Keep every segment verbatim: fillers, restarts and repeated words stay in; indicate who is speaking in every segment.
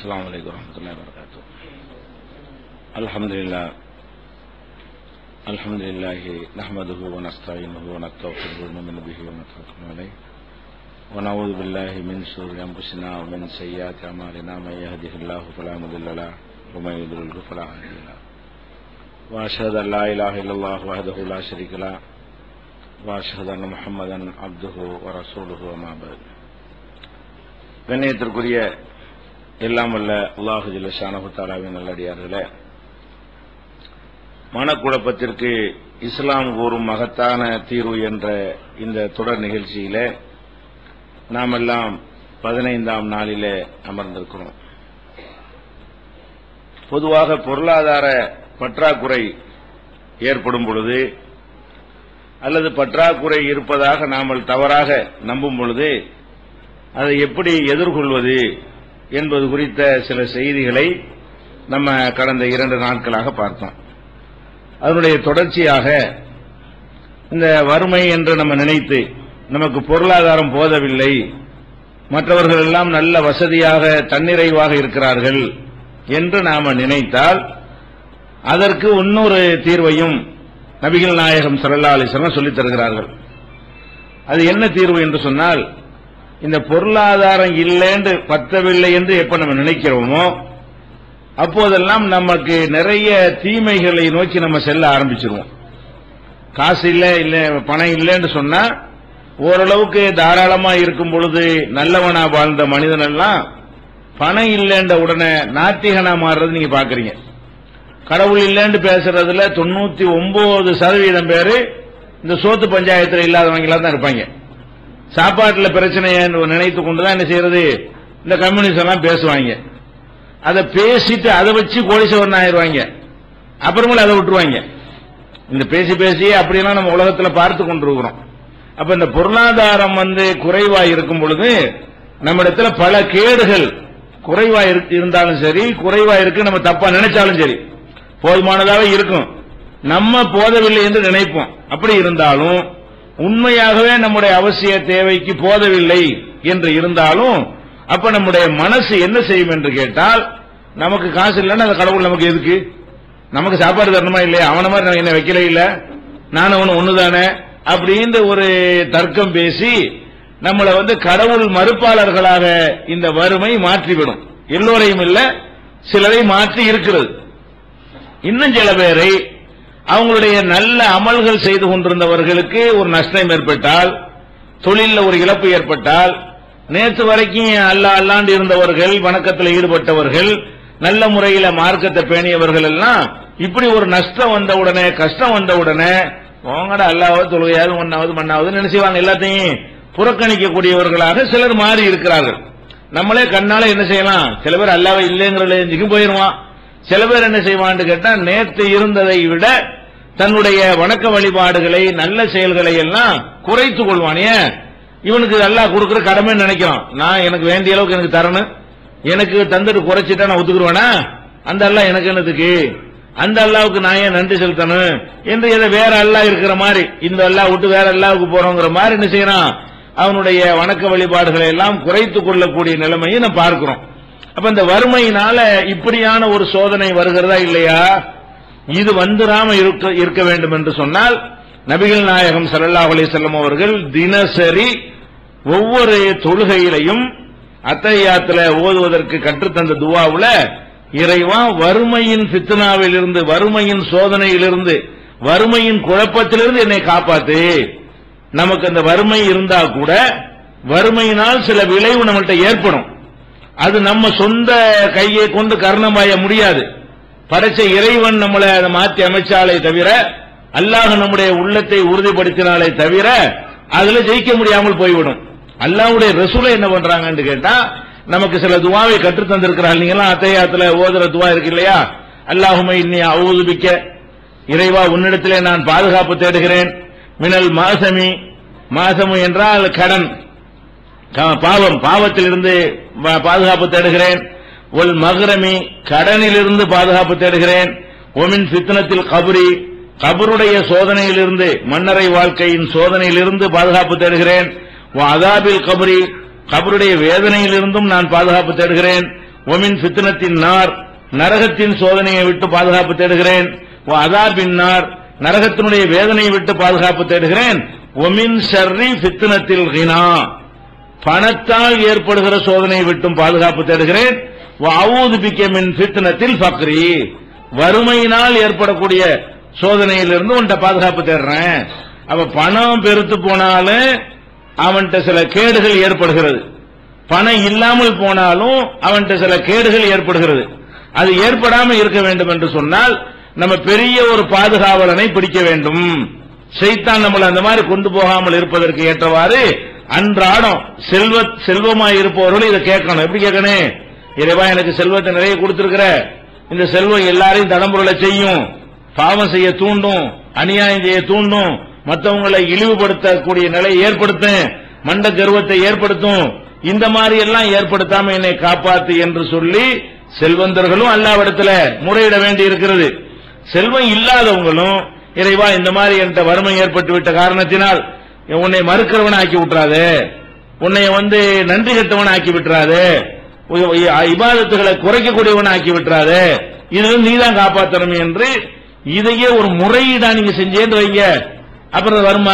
Speaker 1: السلام عليكم ورحمة الله وبركاته. الحمد لله الحمد لله نحمده ونستعينه ونستغفره ونؤمن به ونتوكل عليه ونعوذ بالله من شرور أنفسنا ومن سيئات أعمالنا من يهده الله فلا مضل له ومن يضلل فلا هادي له وأشهد أن لا إله إلا الله وحده لا شريك له وأشهد أن محمدا عبده ورسوله وما بعد. கண்ணியத்திற்குரிய எல்லாம் வல்ல அல்லாஹு ஜல்ல ஷானஹு தஆலாவின் நல்லடியார்களே, மனக்குழப்பத்திற்கு இஸ்லாம் கூறும் மகத்தான தீர்வு என்ற இந்த தொடர் நிகழ்ச்சியிலே நாம் எல்லாம் பதினைந்தாம் நாளிலே அமர்ந்திருக்கிறோம். பொதுவாக பொருளாதார பற்றாக்குறை ஏற்படும் பொழுது அல்லது பற்றாக்குறை இருப்பதாக நாமல் தவறாக நம்பும் பொழுது அதை எப்படி எதிர்கொள்வது என்பது குறித்த சில செய்திகளை நம்ம கடந்த இரண்டு நாட்களாக பார்த்தோம். அதனுடைய தொடர்ச்சியாக இந்த வறுமை என்று நம்ம நினைத்து நமக்கு பொருளாதாரம் போதவில்லை, மற்றவர்கள் எல்லாம் நல்ல வசதியாக தன்னிறைவாக இருக்கிறார்கள் என்று நாம நினைத்தால் அதற்கு இன்னொரு தீர்வையும் நபிகள் நாயகம் ஸல்லல்லாஹு அலைஹி வஸல்லம் சொல்லித் தருகிறார்கள். அது என்ன தீர்வு என்று சொன்னால், இந்த பொருளாதாரம் இல்லைன்னு பத்தவில்லை என்று எப்ப நம்ம நினைக்கிறோமோ அப்போதெல்லாம் நமக்கு நிறைய தீமைகளை நோக்கி நம்ம செல்ல ஆரம்பிச்சிருவோம். காசு இல்லை இல்ல பணம் இல்லைன்னு சொன்னா ஓரளவுக்கு தாராளமா இருக்கும் பொழுது நல்லவனா வாழ்ந்த மனிதன் எல்லாம் பணம் இல்லைன்ற உடனே நாத்திகனா மாறுறது நீங்க பாக்குறீங்க. கடவுள் இல்லைன்னு பேசுறதுல தொண்ணூத்தி ஒன்பது சதவீதம் பேரு இந்த சோத்து பஞ்சாயத்துல இல்லாதவங்களா தான் இருப்பாங்க. சாப்பாட்டுல பிரச்சனையை நினைத்து கொண்டுதான் என்ன செய்யறது, இந்த கம்யூனிஸ்ட் எல்லாம் பேசுவாங்க. அதை பேசிட்டு அதை வச்சு கோடீஸ்வரன் ஆயிடுவாங்க, அப்புறமேல அதை விட்டுருவாங்க. இந்த பேசி பேசியே அப்படியெல்லாம் நம்ம உலகத்துல பார்த்து கொண்டிருக்கிறோம். அப்ப இந்த பொருளாதாரம் வந்து குறைவா இருக்கும் பொழுது நம்ம இடத்துல பல கேடுகள் குறைவா இருந்தாலும் சரி, குறைவா இருக்கு நம்ம தப்பா நினைச்சாலும் சரி, போதுமானதாக இருக்கும், நம்ம போதவில்லை என்று நினைப்போம். அப்படி இருந்தாலும் உண்மையாகவே நம்முடைய அவசிய தேவைக்கு போதவில்லை என்று இருந்தாலும் அப்ப நம்முடைய மனசு என்ன செய்யும் என்று கேட்டால், நமக்கு காசு இல்லைன்னா அந்த கடவுள் நமக்கு எதுக்கு, நமக்கு சாப்பாடு தரணுமா இல்லையா, அவன மாதிரி என்ன வைக்கல இல்ல, நானும் அவனு ஒண்ணுதானே அப்படின்ற ஒரு தர்க்கம் பேசி நம்மளை வந்து கடவுள் மறுப்பாளர்களாக இந்த வறுமை மாற்றிவிடும். எல்லோரையும் இல்ல, சிலரை மாற்றி இருக்கிறது. இன்னும் சில பேரை அவங்களுடைய நல்ல அமல்கள் செய்து கொண்டிருந்தவர்களுக்கு ஒரு நஷ்டம் ஏற்பட்டால், தொழிலில் ஒரு இழப்பு ஏற்பட்டால், நேற்று வரைக்கும் அல்லா அல்லாண்டு இருந்தவர்கள், வணக்கத்தில் ஈடுபட்டவர்கள், நல்ல முறையில மார்க்கத்தை பேணியவர்கள் எல்லாம் இப்படி ஒரு நஷ்டம் வந்தவுடனே, கஷ்டம் வந்தவுடனே உங்கட அல்லாவது தொழுகையாவது ஒன்னாவது மண்ணாவது நினைச்சுவாங்க, எல்லாத்தையும் புறக்கணிக்கக்கூடியவர்களாக சிலர் மாறி இருக்கிறார்கள். நம்மளே கண்ணால என்ன செய்யலாம், சில பேர் அல்லாவை இல்லைங்கிறதுக்கும் போயிருவான். சில பேர் என்ன செய்வான்னு கேட்டா, நேற்று இருந்ததை விட தன்னுடைய வணக்க வழிபாடுகளை நல்ல செயல்களை எல்லாம் குறைத்துக் கொள்வான். ஏன், இவனுக்கு அல்லாஹ் கொடுக்கிற கடமை நினைக்கிறான், நான் எனக்கு வேண்டிய அளவுக்கு எனக்கு தரணும், எனக்கு தந்துட்டு குறைச்சிட்டா நான் ஒத்துக்குருவேனா, அந்த அல்லாஹ் எனக்கு என்னதுக்கு, அந்த அல்லாவுக்கு நான் ஏன் நன்றி செலுத்தணும் என்று எதை வேற அல்லாஹ் இருக்கிற மாதிரி, இந்த அல்லாஹ் விட்டு வேற அல்லாவுக்கு போறோங்கிற மாதிரி என்ன செய்யறான், அவனுடைய வணக்க வழிபாடுகளை எல்லாம் குறைத்துக் கொள்ளக்கூடிய நிலைமையை நம்ம பார்க்கிறோம். அப்ப இந்த வறுமையினால இப்படியான ஒரு சோதனை வருகிறதா இல்லையா, இது வந்துராம இருக்க வேண்டும் என்று சொன்னால் நபிகள் நாயகம் ஸல்லல்லாஹு அலைஹி வஸல்லம் அவர்கள் தினசரி ஒவ்வொரு தொழுகையிலையும் அத்தஹியாத்துல ஓதுவதற்கு கற்றுத்தந்த துஆவுல, இறைவா வறுமையின் ஃபித்னாவில் இருந்து, வறுமையின் சோதனையிலிருந்து, வறுமையின் குழப்பத்திலிருந்து என்னை காப்பாத்து. நமக்கு அந்த வறுமை இருந்தா கூட வறுமையினால் சில விளைவு நம்மள்ட்ட ஏற்படும், அது நம்ம சொந்த கையை கொண்டு கர்ணமாய முடியாது. படைச்ச இறைவன் நம்மளை அதை மாற்றி அமைச்சாலே தவிர, அல்லாஹ் நம்முடைய உள்ளத்தை உறுதிப்படுத்தினாலே தவிர அதுல ஜெயிக்க முடியாமல் போய்விடும். அல்லாஹ்வுடைய ரசூலை என்ன பண்றாங்கன்னு கேட்டா, நமக்கு சில துவாவை கற்று தந்திருக்கிறார்கள். நீங்க எல்லாம் அத்தஹியாத்துல ஓதுற துவா இருக்கு இல்லையா, அல்லாஹும்ம இன்னி அஊது பிக்க, இறைவா உன்னிடத்திலே நான் பாதுகாப்பு தேடுகிறேன், மினல் மாசமி, மாசமு என்றால் கடன், பாவம், பாவத்திலிருந்து பாதுகாப்பு தேடுகிறேன், ஒல் மகரமி, கடனிலிருந்து பாதுகாப்பு தேடுகிறேன், ஒமின் ஃபித்னத்தில் கபரி, கபருடைய சோதனையிலிருந்து, மன்னரை வாழ்க்கையின் சோதனையிலிருந்து பாதுகாப்பு தேடுகிறேன், அதாபில் கபரி, கபருடைய வேதனையிலிருந்தும் நான் பாதுகாப்பு தேடுகிறேன், ஒமின் ஃபித்னத்தின் நார், நரகத்தின் சோதனையை விட்டு பாதுகாப்பு தேடுகிறேன். அதாபின் நார், நரகத்தினுடைய வேதனையை விட்டு பாதுகாப்பு தேடுகிறேன். ஒமின் ஷர்ரி ஃபித்னத்தில் கினா, பணத்தால் ஏற்படுகிற சோதனையை விட்டும் பாதுகாப்பு தேடுகிறேன். வஅஊது பிக மின் ஃபித்னத்தில் ஃபக்ரி, வறுமையினால் ஏற்படக்கூடிய சோதனையிலிருந்து உன்கிட்ட பாதுகாப்பு தேடுறேன். அப்ப பணம் பெருத்து போனாலும் அவன்கிட்ட சில கேடுகள் ஏற்படுகிறது, பணம் இல்லாமல் போனாலும் அவன்கிட்ட சில கேடுகள் ஏற்படுகிறது. அது ஏற்படாமல் இருக்க வேண்டும் என்று சொன்னால் நம்ம பெரிய ஒரு பாதுகாவலனை பிடிக்க வேண்டும். ஷைத்தான் நம்மளை அந்த மாதிரி கொண்டு போகாமல் இருப்பதற்கு ஏற்றவாறு அன்றாடம் செல்வ செல்வமாய் இருப்பவர்கள் இதை கேட்கணும். எப்படி கேட்கணும்? இறைவா, எனக்கு செல்வத்தை நிறைய கொடுத்திருக்கிற, இந்த செல்வம் எல்லாரையும் தடம்புரலை செய்யும், பாவம் செய்ய தூண்டும், அநியாயம் செய்ய தூண்டும், மற்றவங்களை இழிவுபடுத்தக்கூடிய நிலையை ஏற்படுத்தும், மண்ட கர்வத்தை ஏற்படுத்தும், இந்த மாதிரி எல்லாம் ஏற்படுத்தாம என்னை காப்பாத்து என்று சொல்லி செல்வந்தர்களும் அல்லாஹ்விடத்தில் முறையிட வேண்டி இருக்கிறது. செல்வம் இல்லாதவங்களும் இறைவா, இந்த மாதிரி என்கிட்ட வறுமை ஏற்பட்டு விட்ட காரணத்தினால் உன்னை மறுக்கிறவன ஆக்கி விட்டுறாது, உன்னை வந்து நன்றி கட்டவன ஆக்கி விட்டுறாது, இபாதத்துகளை குறைக்கக்கூடியவன ஆக்கி விட்டுறாது, இதுல நீதான் காப்பாற்றணும் என்று இதையே ஒரு முறையீடா நீங்க செஞ்சேன்னு வைங்க, அப்புறம் வருமா?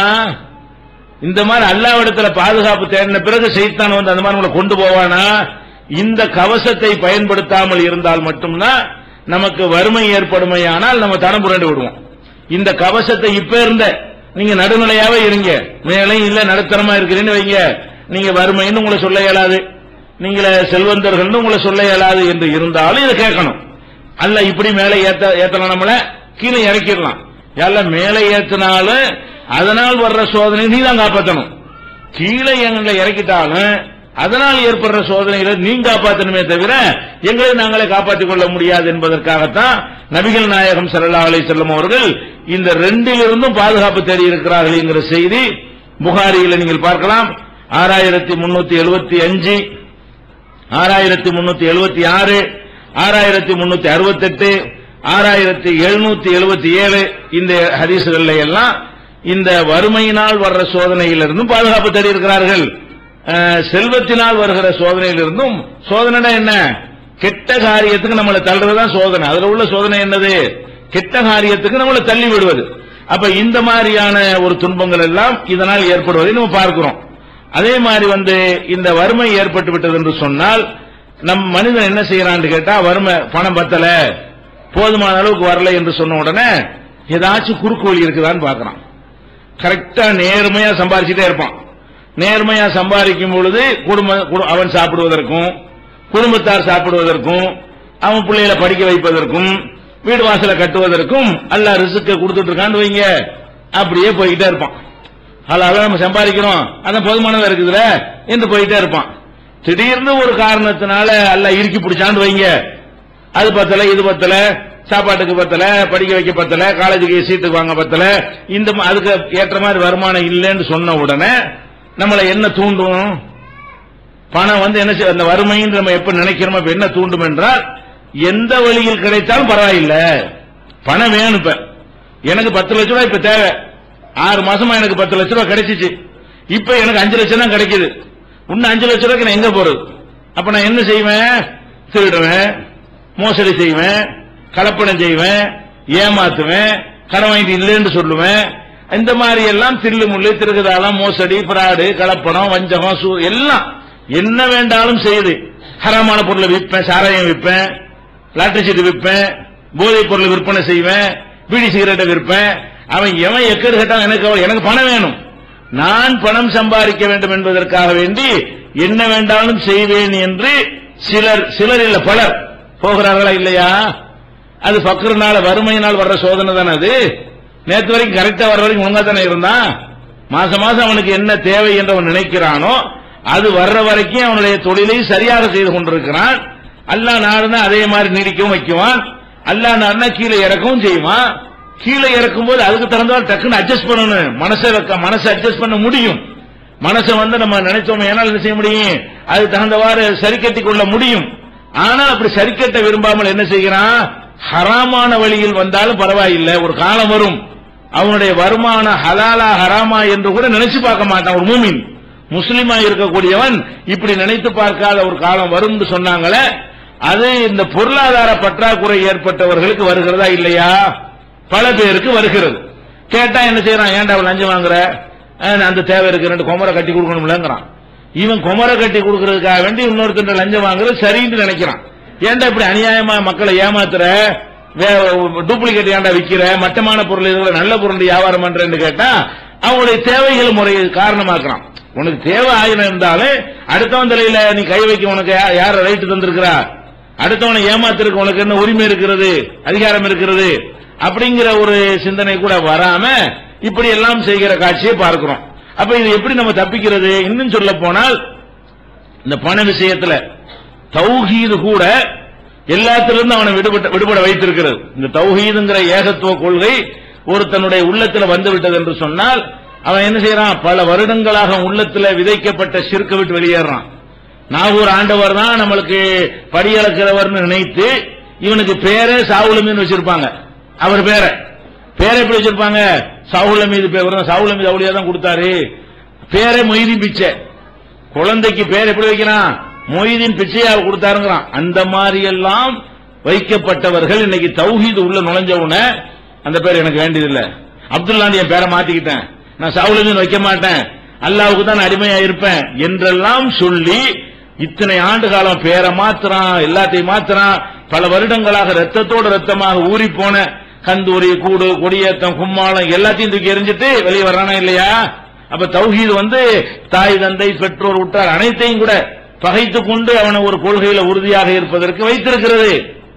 Speaker 1: இந்த மாதிரி அல்லாஹ்விடத்துல பாதுகாப்பு தேடின பிறகு ஷைத்தான் வந்து அந்த மாதிரி உங்களை கொண்டு போவானா? இந்த கவசத்தை பயன்படுத்தாமல் இருந்தால் மட்டும்தான் நமக்கு வறுமை ஏற்படுமையானால் நம்ம தடம் புரண்டு விடுவோம். இந்த கவசத்தை இப்ப இருந்த நீங்க நடுநிலையாவே இருங்க, மேலையும் இல்ல நடுத்தரமா இருக்கிறீன்னு வைங்க, நீங்க வறுமைன்னு உங்களை சொல்ல இயலாது, நீங்கள செல்வந்தர்கள் உங்களை சொல்ல இயலாது என்று இருந்தாலும் இதை கேட்கணும். அல்ல இப்படி மேலே ஏத்த ஏத்தலாம், நம்மள கீழே இறக்கிடலாம். எல்லாம் மேலே ஏத்தினாலும் அதனால் வர்ற சோதனை நீ தான் காப்பாற்றணும். கீழே எங்களை இறக்கிட்டாலும் அதனால் ஏற்படுற சோதனைகளை நீங்க காப்பாற்றணுமே தவிர எங்களை நாங்களே காப்பாற்றிக் கொள்ள முடியாது என்பதற்காகத்தான் நபிகள் நாயகம் ஸல்லல்லாஹு அலைஹி வஸல்லம் அவர்கள் இந்த ரெண்டிலிருந்தும் பாதுகாப்பு தேடி இருக்கிறார்கள் என்கிற செய்தி புகாரியில் நீங்கள் பார்க்கலாம். ஆறாயிரத்தி முன்னூத்தி எழுபத்தி அஞ்சு, ஆறாயிரத்தி முன்னூத்தி எழுபத்தி ஆறு, ஆறாயிரத்தி முன்னூத்தி அறுபத்தி எட்டு, ஆறாயிரத்தி எழுநூத்தி எழுபத்தி ஏழு இந்த ஹதீசுகள் எல்லாம் இந்த வறுமையினால் வர்ற சோதனையிலிருந்தும் பாதுகாப்பு தேடி இருக்கிறார்கள். செல்வத்தினால் வருகிற சோதனையிலிருந்தும், சோதனை என்ன? கெட்ட காரியத்துக்கு நம்மளை தள்ளுறதுதான் சோதனை. அதுல உள்ள சோதனை என்னது? கெட்ட காரியத்துக்கு நம்மளை தள்ளி விடுவது. அப்ப இந்த மாதிரியான ஒரு துன்பங்கள் எல்லாம் இதனால் ஏற்படுவதை நம்ம பார்க்கிறோம். அதே மாதிரி வந்து இந்த வறுமை ஏற்பட்டு விட்டது என்று சொன்னால் நம் மனிதன் என்ன செய்யறான்னு கேட்டா, வறுமை பணம் பத்தல, போதுமான அளவுக்கு வரல என்று சொன்ன உடனே ஏதாச்சும் குறுக்கு வழி இருக்குதான்னு பாக்குறான். கரெக்டா நேர்மையா சம்பாதிச்சுட்டே இருப்பான். நேர்மையா சம்பாதிக்கும் பொழுது குடும்ப அவன் சாப்பிடுவதற்கும், குடும்பத்தார் சாப்பிடுவதற்கும், அவன் பிள்ளைகளை படிக்க வைப்பதற்கும், வீடு வாசலை கட்டுவதற்கும் அல்லாஹ் ரிஸ்க் கொடுத்துட்டு இருக்கான்னு வைங்க, அப்படியே போய்கிட்டே இருப்பான். அல்லாஹ் நம்ம சம்பாதிக்கிறோம், அதான் போதுமானதா இருக்குதுல என்று போயிட்டே இருப்பான். திடீர்னு ஒரு காரணத்தினால அல்லாஹ் இறுக்கி பிடிச்சான்னு வைங்க, அது பத்தல, இது பத்தல, சாப்பாட்டுக்கு பத்தல, படிக்க வைக்க பத்தல, காலேஜுக்கு சீட்டுக்கு வாங்க பத்தல, இந்த அதுக்கு ஏற்ற மாதிரி வருமானம் இல்லைன்னு சொன்ன உடனே நம்மளை என்ன தூண்டும்? பணம் வந்து என்ன, அந்த வறுமைன்னு நம்ம எப்ப நினைக்கிறோமோ என்ன தூண்டும் என்றால், எந்த வழியில் கிடைத்தாலும் பரவாயில்ல, பணம் வேணும். இப்ப எனக்கு பத்து லட்சம் ரூபாய் இப்ப தேவை, ஆறு மாசமா எனக்கு பத்து லட்சம் ரூபாய் கிடைச்சிச்சு, இப்ப எனக்கு அஞ்சு லட்சம் தான் கிடைக்குது, இன்னும் அஞ்சு லட்சம் ரூபாய்க்கு நான் எங்க போறது? அப்ப நான் என்ன செய்வேன்? திருடுவேன், மோசடி செய்வேன், கலப்படம் செய்வேன், ஏமாத்துவேன், கடன் வாங்கிட்டு இல்லைன்னு சொல்லுவேன். இந்த மாதிரி எல்லாம் தில்லு முள்ளு, திருகுதாளம், மோசடி, பிராடு, கலப்படம், வஞ்சகம், எல்லாம் என்ன வேண்டாலும் செய்து ஹராமான பொருளை விற்பேன், சாராயம் விற்பேன், லாட்டரி சீட்டு விற்பேன், போதைப் பொருளை விற்பனை செய்வேன், பீடி சிகரெட்டை விற்பேன். அவன் எவன் எக்கடு கேட்டான், எனக்கு எனக்கு பணம் வேணும், நான் பணம் சம்பாதிக்க வேண்டும் என்பதற்காக வேண்டி என்ன வேண்டாலும் செய்வேன் என்று சிலர் சிலர் இல்ல பலர் போகிறார்களா இல்லையா? அது ஃபக்ர்னால, வறுமையினால் வர்ற சோதனை தானே. அது நேற்று வரைக்கும் கரெக்டா வர்ற வரைக்கும் ஒழுங்கா தானே இருந்தான். மாசம் மாசம் அவனுக்கு என்ன தேவை என்று அவன் நினைக்கிறானோ அது வர்ற வரைக்கும் அவனுடைய தொழிலை சரியாக செய்து கொண்டிருக்கிறான். அல்லாஹ் நாடுனா அதே மாதிரி நீடிக்கவும் வைக்குவான், அல்லாஹ் நாடுனா கீழே இறக்கவும் செய்வான். கீழே இறக்கும் போது அதுக்கு தகுந்தவாறு டக்குன்னு அட்ஜஸ்ட் பண்ணணும். மனசை மனசை அட்ஜஸ்ட் பண்ண முடியும். மனசை வந்து நம்ம நினைச்சோம் ஏனால் என்ன செய்ய முடியும், அது தகுந்தவாறு சரி கட்டிக் கொள்ள முடியும். ஆனால் அப்படி சரி கட்ட விரும்பாமல் என்ன செய்கிறான், ஹராமான வழியில் வந்தாலும் பரவாயில்லை, ஒரு காலம் வரும் அவனுடைய வருமானம் ஹலாலா ஹராமா என்று கூட நினைச்சு பார்க்க மாட்டான். ஒரு மூமின் முஸ்லிமா இருக்கக்கூடியவன் இப்படி நினைத்து பார்க்காத ஒரு காலம் வரும் சொன்னாங்களே, அது இந்த பொருளாதார பற்றாக்குறை ஏற்பட்டவர்களுக்கு வருகிறதா இல்லையா? பல பேருக்கு வருகிறது. கேட்டா என்ன செய்யறான்? ஏன்டா லஞ்சம் வாங்குற, அந்த தேவை இருக்கு, ரெண்டு குமரை கட்டி கொடுக்கணும்லங்கிறான். இவன் குமரை கட்டி கொடுக்கறதுக்காக வேண்டி இன்னொருத்தர் லஞ்சம் வாங்குறது சரின்னு நினைக்கிறான். ஏன்டா இப்படி அநியாயமா மக்களை ஏமாத்துற, டூப்ளிகேட் ஏன்டா விக்கிற, மட்டமான பொருள் இதுல நல்ல பொருள் வியாபாரம் பண்றேன்னு கேட்டா அவங்களுடைய தேவைகள் முறையை காரணமாக்குறான். உனக்கு தேவை ஆயிரம் இருந்தாலும் அடுத்தவன் தலையில நீ கை வைக்க உனக்கு யார ரைட்டு தந்திருக்கிறா? அடுத்தவனை ஏமாத்திருக்கு உனக்கு என்ன உரிமை இருக்கிறது, அதிகாரம் இருக்கிறது? அப்படிங்கிற ஒரு சிந்தனை கூட வராம இப்படி எல்லாம் செய்கிற காட்சியை பார்க்கிறோம். அப்ப இது எப்படி நம்ம தப்பிக்கிறது? இன்னும் சொல்ல போனால் இந்த பண விஷயத்துல தௌஹீது கூட எல்லாத்திலிருந்து அவனை விடுபட்ட விடுபட வைத்திருக்கிறது. இந்த தௌஹீதுங்கிற ஏகத்துவ கொள்கை ஒருத்தனுடைய உள்ளத்தில் வந்துவிட்டது என்று சொன்னால் அவன் என்ன செய்யறான்? பல வருடங்களாக உள்ளத்தில் விதைக்கப்பட்ட சிறுக்க விட்டு வெளியேறான். நாகூர் ஆண்டவர் தான் நம்மளுக்கு படியளக்கிறவர்னு நினைத்து இவனுக்கு பேரே சாவுல மீது வச்சிருப்பாங்க. அவர் பேர பேரை எப்படி வச்சிருப்பாங்க? சாவுல மீது பேர், சாவுல மீது அவளியா தான் கொடுத்தாரு. பேரே மொய்தீன் பிச்சை. குழந்தைக்கு பேர் எப்படி வைக்கிறான்? மொய்தீன் பிச்சையாக கொடுத்தாருங்கிறான். அந்த மாதிரி எல்லாம் வைக்கப்பட்டவர்கள் இன்னைக்கு தௌஹீது உள்ள நுழைஞ்சவுன அந்த பேர் எனக்கு வேண்டியதில்லை, அப்துல்லான்னு என் பேரை மாத்திக்கிட்டேன், நான் சாவுல மீது வைக்க மாட்டேன், அல்லாவுக்கு தான் அடிமையா இருப்பேன் என்றெல்லாம் சொல்லி இத்தனை ஆண்டு காலம் பேரை மாத்திரான், எல்லாத்தையும் மாத்திரான். பல வருடங்களாக ரத்தத்தோடு ரத்தமாக ஊறி போன கந்தூரி, கூடு, கொடியேத்தம், கும்மாளம் எல்லாத்தையும் தூக்கி எரிஞ்சிட்டு வெளியே வர்றானா இல்லையா? அப்ப தௌஹீது வந்து தாய் தந்தை பெற்றோர் விட்டார் அனைத்தையும் கூட பகைத்துக் கொண்டு அவனை ஒரு கொள்கையில உறுதியாக இருப்பதற்கு வைத்திருக்கிறது.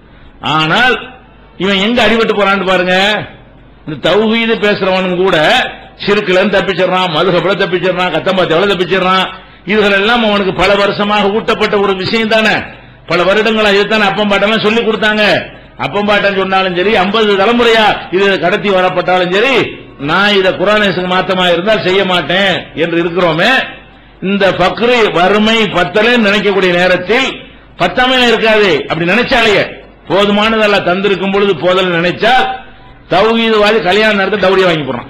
Speaker 1: ஆனால் இவன் எங்க அடிபட்டு போறான்னு பாருங்க. இந்த தௌஹீது பேசுறவனும் கூட சிறுக்குல தப்பிச்சிடறான், மதுகபல தப்பிச்சிடறான், கத்தம்பாத்தியால தப்பிச்சிடறான். இதுகள் எல்லாம் அவனுக்கு பல வருஷமாக ஊட்டப்பட்ட ஒரு விஷயம் தானே. பல வருடங்களா இதுதானே அப்பம் பாட்டெல்லாம் சொல்லி கொடுத்தாங்க. அப்பம் பாட்டம் சொன்னாலும் சரி, ஐம்பது தலைமுறையா இது கடத்தி வரப்பட்டாலும் சரி, நான் இதை குர்ஆனுக்கு மாத்தமா இருந்தால் செய்ய மாட்டேன் என்று இருக்கிறோமே. இந்த பக்ரு வறுமை பத்தலே நினைக்கக்கூடிய நேரத்தில் பத்தாமையில இருக்காது. அப்படி நினைச்சாலே போதுமானதெல்லாம் தந்திருக்கும் பொழுது போதல் நினைச்சா தௌஹீதுவாதி கல்யாணம் நடத்த டவுரியா வாங்கி போறான்.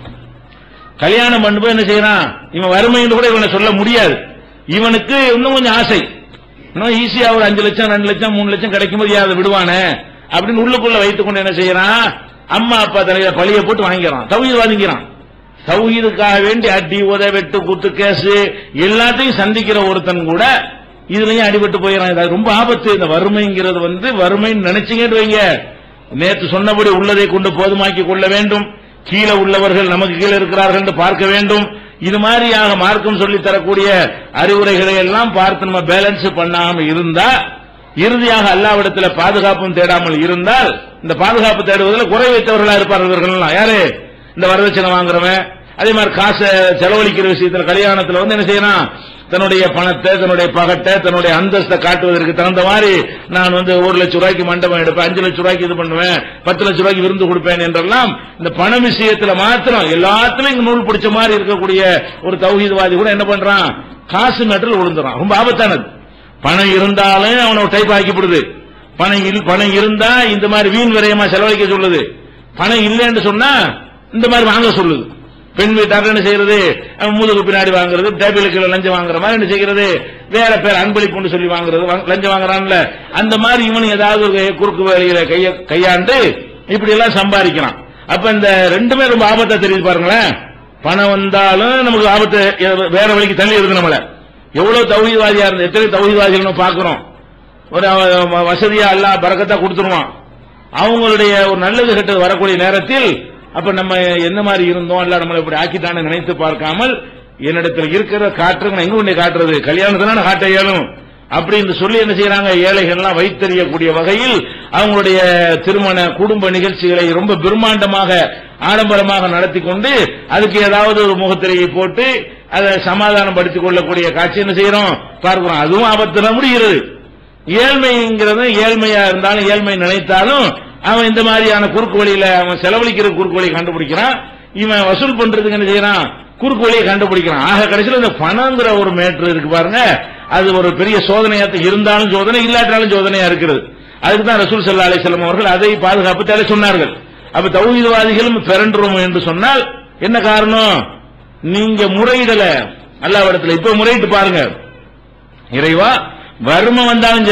Speaker 1: கல்யாணம் பண்ணும்போது என்ன செய்யறான்? இவன் வறுமைன்னு கூட இவனை சொல்ல முடியாது. இவனுக்கு இன்னும் கொஞ்சம் ஆசை, இன்னும் ஈஸியா ஒரு அஞ்சு லட்சம் ரெண்டு லட்சம் மூணு லட்சம் கிடைக்கும் போது அதை விடுவானே அப்படின்னு உள்ளுக்குள்ள வைத்துக் கொண்டு என்ன செய்யறான்? அம்மா அப்பா தலையில பழிய போட்டு வாங்கிக்கிறான், தௌஹீது வாங்கிக்கிறான். தௌஹீதுக்காக வேண்டி அடி உத வெட்டு குத்து கேசு எல்லாத்தையும் சந்திக்கிற ஒருத்தன் கூட இதுலயும் அடிபட்டு போயிடறான். ரொம்ப ஆபத்து. இந்த வறுமைங்கிறது வந்து வறுமைன்னு நினைச்சீங்கன்னு வைங்க, நேற்று சொன்னபடி உள்ளதை கொண்டு போதுமாக்கி கொள்ள வேண்டும், கீழே உள்ளவர்கள் நமக்கு கீழே இருக்கிறார்கள் என்று பார்க்க வேண்டும். இது மாதிரியாக மார்க்கம் சொல்லி தரக்கூடிய அறிவுரைகளை எல்லாம் பார்த்து நம்ம பேலன்ஸ் பண்ணாம இருந்தா, இறுதியாக அல்லாஹ்விடத்தில் பாதுகாப்பும் தேடாமல் இருந்தால், இந்த பாதுகாப்பு தேடுவதில் குறை வைத்தவர்களா இருப்பார்கள். யாரு? இந்த வரதட்சணை வாங்குறவன். அதே மாதிரி காசை செலவழிக்கிற விஷயத்தில் கல்யாணத்தில் வந்து என்ன செய்யணும்? தன்னுடைய பணத்தை, தன்னுடைய பகட்டை, தன்னுடைய அந்தஸ்தை காட்டுவதற்கு தகுந்த மாதிரி நான் வந்து ஒரு லட்சம் ரூபாய்க்கு மண்டபம் எடுப்பேன், அஞ்சு லட்சம் ரூபாய்க்கு இது பண்ணுவேன், பத்து லட்சம் ரூபாய்க்கு விருந்து கொடுப்பேன் என்றெல்லாம் இந்த பண விஷயத்தில் மாத்திரம் எல்லாத்திலும் இங்க நூல் பிடிச்ச மாதிரி இருக்கக்கூடிய ஒரு தௌஹீத்வாதி கூட என்ன பண்றான்? காசு மேட்டரில் விழுந்துறான். ரொம்ப ஆபத்தானது. பணம் இருந்தாலும் அவனை டைப் ஆக்கிப்படுது. பணம் பணம் இருந்தா இந்த மாதிரி வீண் விரயமா செலவழிக்க சொல்லுது. பணம் இல்லைன்னு சொன்னா இந்த மாதிரி வாங்க சொல்லுது. பெண் வீட்டார் என்ன செய்யறது? முதுகு பின்னாடி வாங்குறது, டேபிளுக்கு லஞ்சம் வாங்குற மாதிரி என்ன செய்யறது? வேற பேர் அன்பளிப்பு சொல்லி வாங்குறது, லஞ்சம் வாங்குறான்ல. அந்த மாதிரி இவனு ஏதாவது ஒரு குறுக்கு வேலையில கைய கையாண்டு இப்படி எல்லாம் சம்பாதிக்கிறான். அப்ப இந்த ரெண்டுமே ரொம்ப ஆபத்தா தெரியுது பாருங்களேன். பணம் வந்தாலும் நமக்கு ஆபத்து வேற வழிக்கு தள்ளி இருக்கு. நம்மள எவ்வளவு தௌஹீத்வாதியா இருந்த எத்தனை தௌஹீத்வாதிகள் பாக்குறோம். ஒரு வசதியா அல்லாஹ் பரக்கத்தா கொடுத்துருவான். அவங்களுடைய ஒரு நல்லது கெட்டது வரக்கூடிய நேரத்தில் அப்ப நம்ம என்ன மாதிரி இருந்தோம், அல்ல நம்மளை இப்படி ஆக்கிட்டான்னு நினைத்து பார்க்காமல் என்னிடத்தில் இருக்கிற காட்டுறது எங்க கொண்டே காட்டுறது, கல்யாணத்தினால காட்ட இயலும் அப்படின்னு சொல்லி என்ன செய்யறாங்க? ஏழைகள்லாம் வைத்தறியக்கூடிய வகையில் அவங்களுடைய திருமண குடும்ப நிகழ்ச்சிகளை ரொம்ப பிரம்மாண்டமாக ஆடம்பரமாக நடத்தி கொண்டு அதுக்கு ஏதாவது ஒரு முகத்திரையை போட்டு அதை சமாதானம் படுத்திக் கொள்ளக்கூடிய காட்சி என்ன செய்யறோம் பார்க்கிறோம். அதுவும் ஆபத்துல முடிகிறது. ஏழ்மைங்கிறது ஏழ்மையா இருந்தாலும் ஏழ்மை நினைத்தாலும் அவன் இந்த மாதிரியான குறுக்கு வழியில அவன் செலவழிக்கிற குறுக்கு வழியை கண்டுபிடிக்கிறான். இவன் வசூல் பண்றதுக்கு என்ன செய்யறான்? குறுக்கு வழியை கண்டுபிடிக்கிறான். ஆக கடைசியில் இந்த பணங்கிற ஒரு மேட்ரு இருக்கு பாருங்க, அது ஒரு பெரிய சோதனையாக இருந்தாலும் சோதனை, இல்லாட்டாலும் சோதனையா இருக்கிறது. அதுக்கு தான் ரசூல் ஸல்லல்லாஹு அலைஹி வஸல்லம் அவர்கள் அதை பாதுகாப்பு தேட சொன்னார்கள். அப்ப தௌஹீத்வாதிகளும் பிறண்டுரும் என்று சொன்னால் என்ன காரணம்? நீங்க முறையிடல அல்லாஹ்விடத்தில். இப்ப முறையிட்டு பாருங்க, இறைவா வறுமை வந்தாலும் சரி,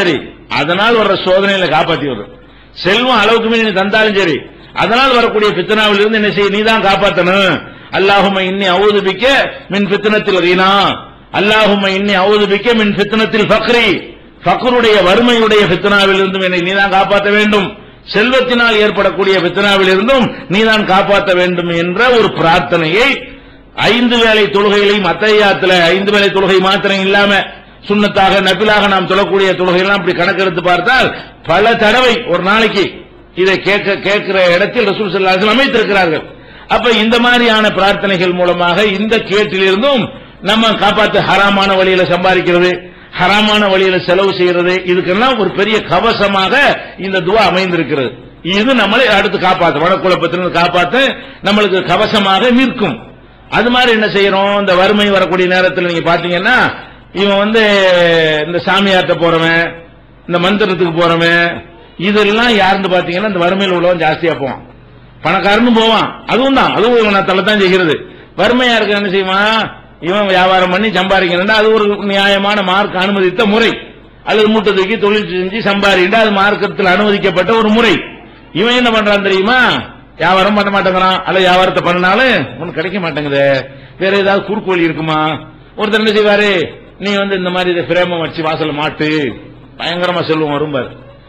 Speaker 1: அதனால் வர்ற சோதனையில காப்பாத்தி வரும். செல்வம் அளவுக்கு மீறி நீ தந்தாலும் சரி, அதனால் வரக்கூடிய பித்னாவில் இருந்து என்ன செய்ய நீ தான் காப்பாற்றணும். அல்லாஹும்ம இன்னி அஊது பிக்க மின் ஃபித்னத்தில் கீனா, அல்லாஹும்ம இன்னி அஊது பிக்க மின் ஃபித்னத்தில் ஃபக்ரி, ஃபக்ருடைய வறுமையுடைய ஃபித்னாவில் இருந்தும் என்னை நீ தான் காப்பாற்ற வேண்டும், செல்வத்தினால் ஏற்படக்கூடிய ஃபித்னாவில் இருந்தும் நீ தான் காப்பாற்ற வேண்டும் என்ற ஒரு பிரார்த்தனையை ஐந்து வேளை தொழுகைகளையும் அத்தையாத்துல ஐந்து வேளை தொழுகை மாத்திரம் இல்லாம சுன்னத்தாக நபிலாக நாம் தொழக்கூடிய தொழுகையெல்லாம் அப்படி கணக்கெடுத்து பார்த்தால் பல தடவை ஒரு நாளைக்கு இதை கேட்க கேட்கிற இடத்தில் ரசூல் ஸல்லல்லாஹு அலைஹி வஸல்லம் அமைத்திருக்கிறார்கள். அப்ப இந்த மாதிரியான பிரார்த்தனைகள் மூலமாக இந்த கேட்டிலிருந்தும் நம்ம காப்பாற்ற, ஹராமான வழியில சம்பாதிக்கிறது, ஹராமான வழியில செலவு செய்யறது, இதுக்கெல்லாம் ஒரு பெரிய கவசமாக இந்த துவா அமைந்திருக்கிறது. இது நம்மளை அடுத்து காப்பாற்ற, வடக்குழப்பத்திலிருந்து காப்பாற்ற நம்மளுக்கு கவசமாக நிற்கும். அது மாதிரி என்ன செய்யறோம், இந்த வறுமை வரக்கூடிய நேரத்தில் நீங்க பாத்தீங்கன்னா இவன் வந்து இந்த சாமியார்ட்ட போறவன், இந்த மந்திரத்துக்கு போறவன், இதெல்லாம் யாருன்னு பாத்தீங்கன்னா இந்த வறுமையில் உள்ளவன் ஜாஸ்தியா போவான். பணக்காரனும் போவான், அதுவும் தான், அதுவும் நான் தள்ளத்தான் செய்கிறது. வறுமையா இருக்க என்ன செய்வான், இவன் வியாபாரம் பண்ணி சம்பாதிக்கிறா, அது ஒரு நியாயமான மார்க் அனுமதித்த முறை, அல்லது மூட்டை தூக்கி தொழில் செஞ்சு சம்பாதிக்கிட்டா அது மார்க்கத்தில் அனுமதிக்கப்பட்ட ஒரு முறை. இவன் என்ன பண்றான் தெரியுமா, வியாபாரம் பண்ண மாட்டேங்கிறான், அல்ல வியாபாரத்தை பண்ணனாலும் ஒன்னும் கிடைக்க மாட்டேங்குது, வேற ஏதாவது குறுக்கு வழி இருக்குமா. ஒருத்தர் என்ன செய்வாரு, நீ வந்து இந்த மாதிரி இதை பிரேமம் வச்சு வாசல மாட்டு, பயங்கரமா செல்வம் வரும்பாரு.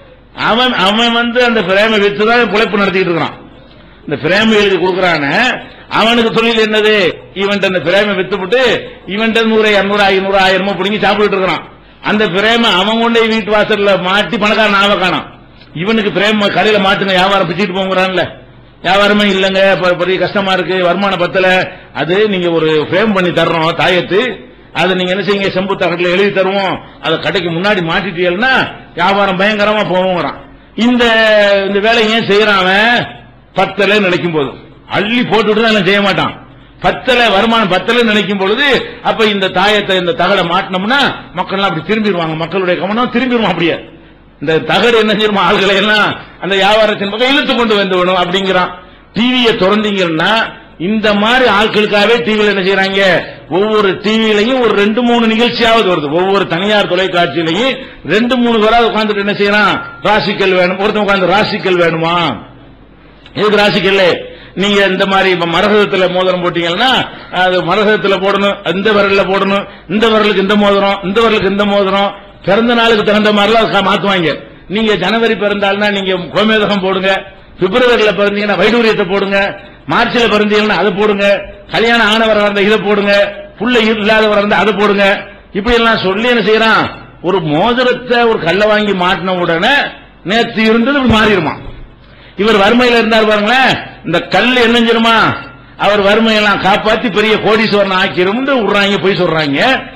Speaker 1: அவன் அவன் வந்து அந்த பிரேம வச்சுதான் பிழைப்பு நடத்திட்டு இருக்கிறான். இந்த பிரேம எழுதி கொடுக்கறான அவனுக்கு தொழில் என்னது, இவன் அந்த பிரேம வித்துப்பட்டு இவன் நூறு இருநூறு ஐநூறு ஆயிரமோ பிடிங்கி சாப்பிட்டு இருக்கிறான். அந்த பிரேம அவன் கொண்டே வீட்டு வாசல்ல மாட்டி பணக்காரன் ஆவ காணாம். இவனுக்கு பிரேம கடையில மாட்டுங்க, வியாபாரம் பிச்சுட்டு போங்கிறான்ல, வியாபாரமே இல்லங்க, பெரிய கஷ்டமா இருக்கு, வருமானம் பத்தல, அது நீங்க ஒரு பிரேம் பண்ணி தர்றோம் தாயத்து, அதை நீங்க என்ன செய்யுங்க, செம்பு தகட்டில் எழுதி தருவோம், அதை கடைக்கு முன்னாடி மாட்டிட்டீங்கன்னா வியாபாரம் பயங்கரமா போவோங்கிறான். இந்த இந்த வேலை ஏன் செய்யறான், பத்தலை நினைக்கும் போது அள்ளி போட்டுட்டு தான் செய்ய மாட்டான். பத்தல வருமானம் பத்தல நினைக்கும் பொழுது அப்ப இந்த தாயத்தை இந்த தகடை மாட்டினோம்னா மக்கள் அப்படி திரும்பிடுவாங்க, மக்களுடைய கவனம் திரும்பிடுவான். அப்படியே இந்த தகடு என்ன செய்யுமா, ஆள்களை எல்லாம் அந்த வியாபாரத்தின் பக்கம் இழுத்து கொண்டு வந்து விடும் அப்படிங்கிறான். டிவியை திறந்தீங்கன்னா இந்த மாதிரி ஆட்களுக்காகவே டிவியில் என்ன செய்யறாங்க, ஒவ்வொரு டிவிலையும் ஒரு ரெண்டு மூணு நிகழ்ச்சியாவது வருது, ஒவ்வொரு தனியார் தொலைக்காட்சியிலையும் ரெண்டு மூணு பேராவது உட்கார்ந்துட்டு என்ன செய்யறான், ராசிக்கல் வேணும், ஒருத்தன் உட்கார்ந்து ராசிக்கல் வேணுமா, எதுக்கு ராசிக்கல், நீங்க இந்த மாதிரி மரகதத்துல மோதிரம் போட்டீங்கன்னா அது மரகதத்துல போடணும், இந்த விரல்ல போடணும், இந்த விரலுக்கு இந்த மோதிரம், இந்த விரலுக்கு இந்த மோதிரம், பிறந்த நாளுக்கு தகுந்த மாதிரிலாம் மாத்துவாங்க. நீங்க ஜனவரி பிறந்தால்னா நீங்க கோமேதகம் போடுங்க, பிப்ரவரியில பிறந்தீங்கன்னா வைடூரியத்தை போடுங்க, மார்ச்ல பிறந்தீங்கன்னா அதை போடுங்க, கல்யாணம் ஆனவர வந்த இதை போடுங்க, புள்ள இல்லாதவர வந்த அதை போடுங்க, இப்படி எல்லாம் சொல்லி என்ன செய்யறான், ஒரு மோதிரத்தை ஒரு கல்ல வாங்கி மாட்டின உடனே நேற்று இருந்தது மாறிடுமா. இவர் வறுமையில இருந்தார் பாருங்களேன், இந்த கல் என்ன செய்யுமா, அவர் வறுமையெல்லாம் காப்பாத்தி பெரிய கோடீஸ்வரன் ஆக்கிரும் விடுறாங்க, போய் சொல்றாங்க.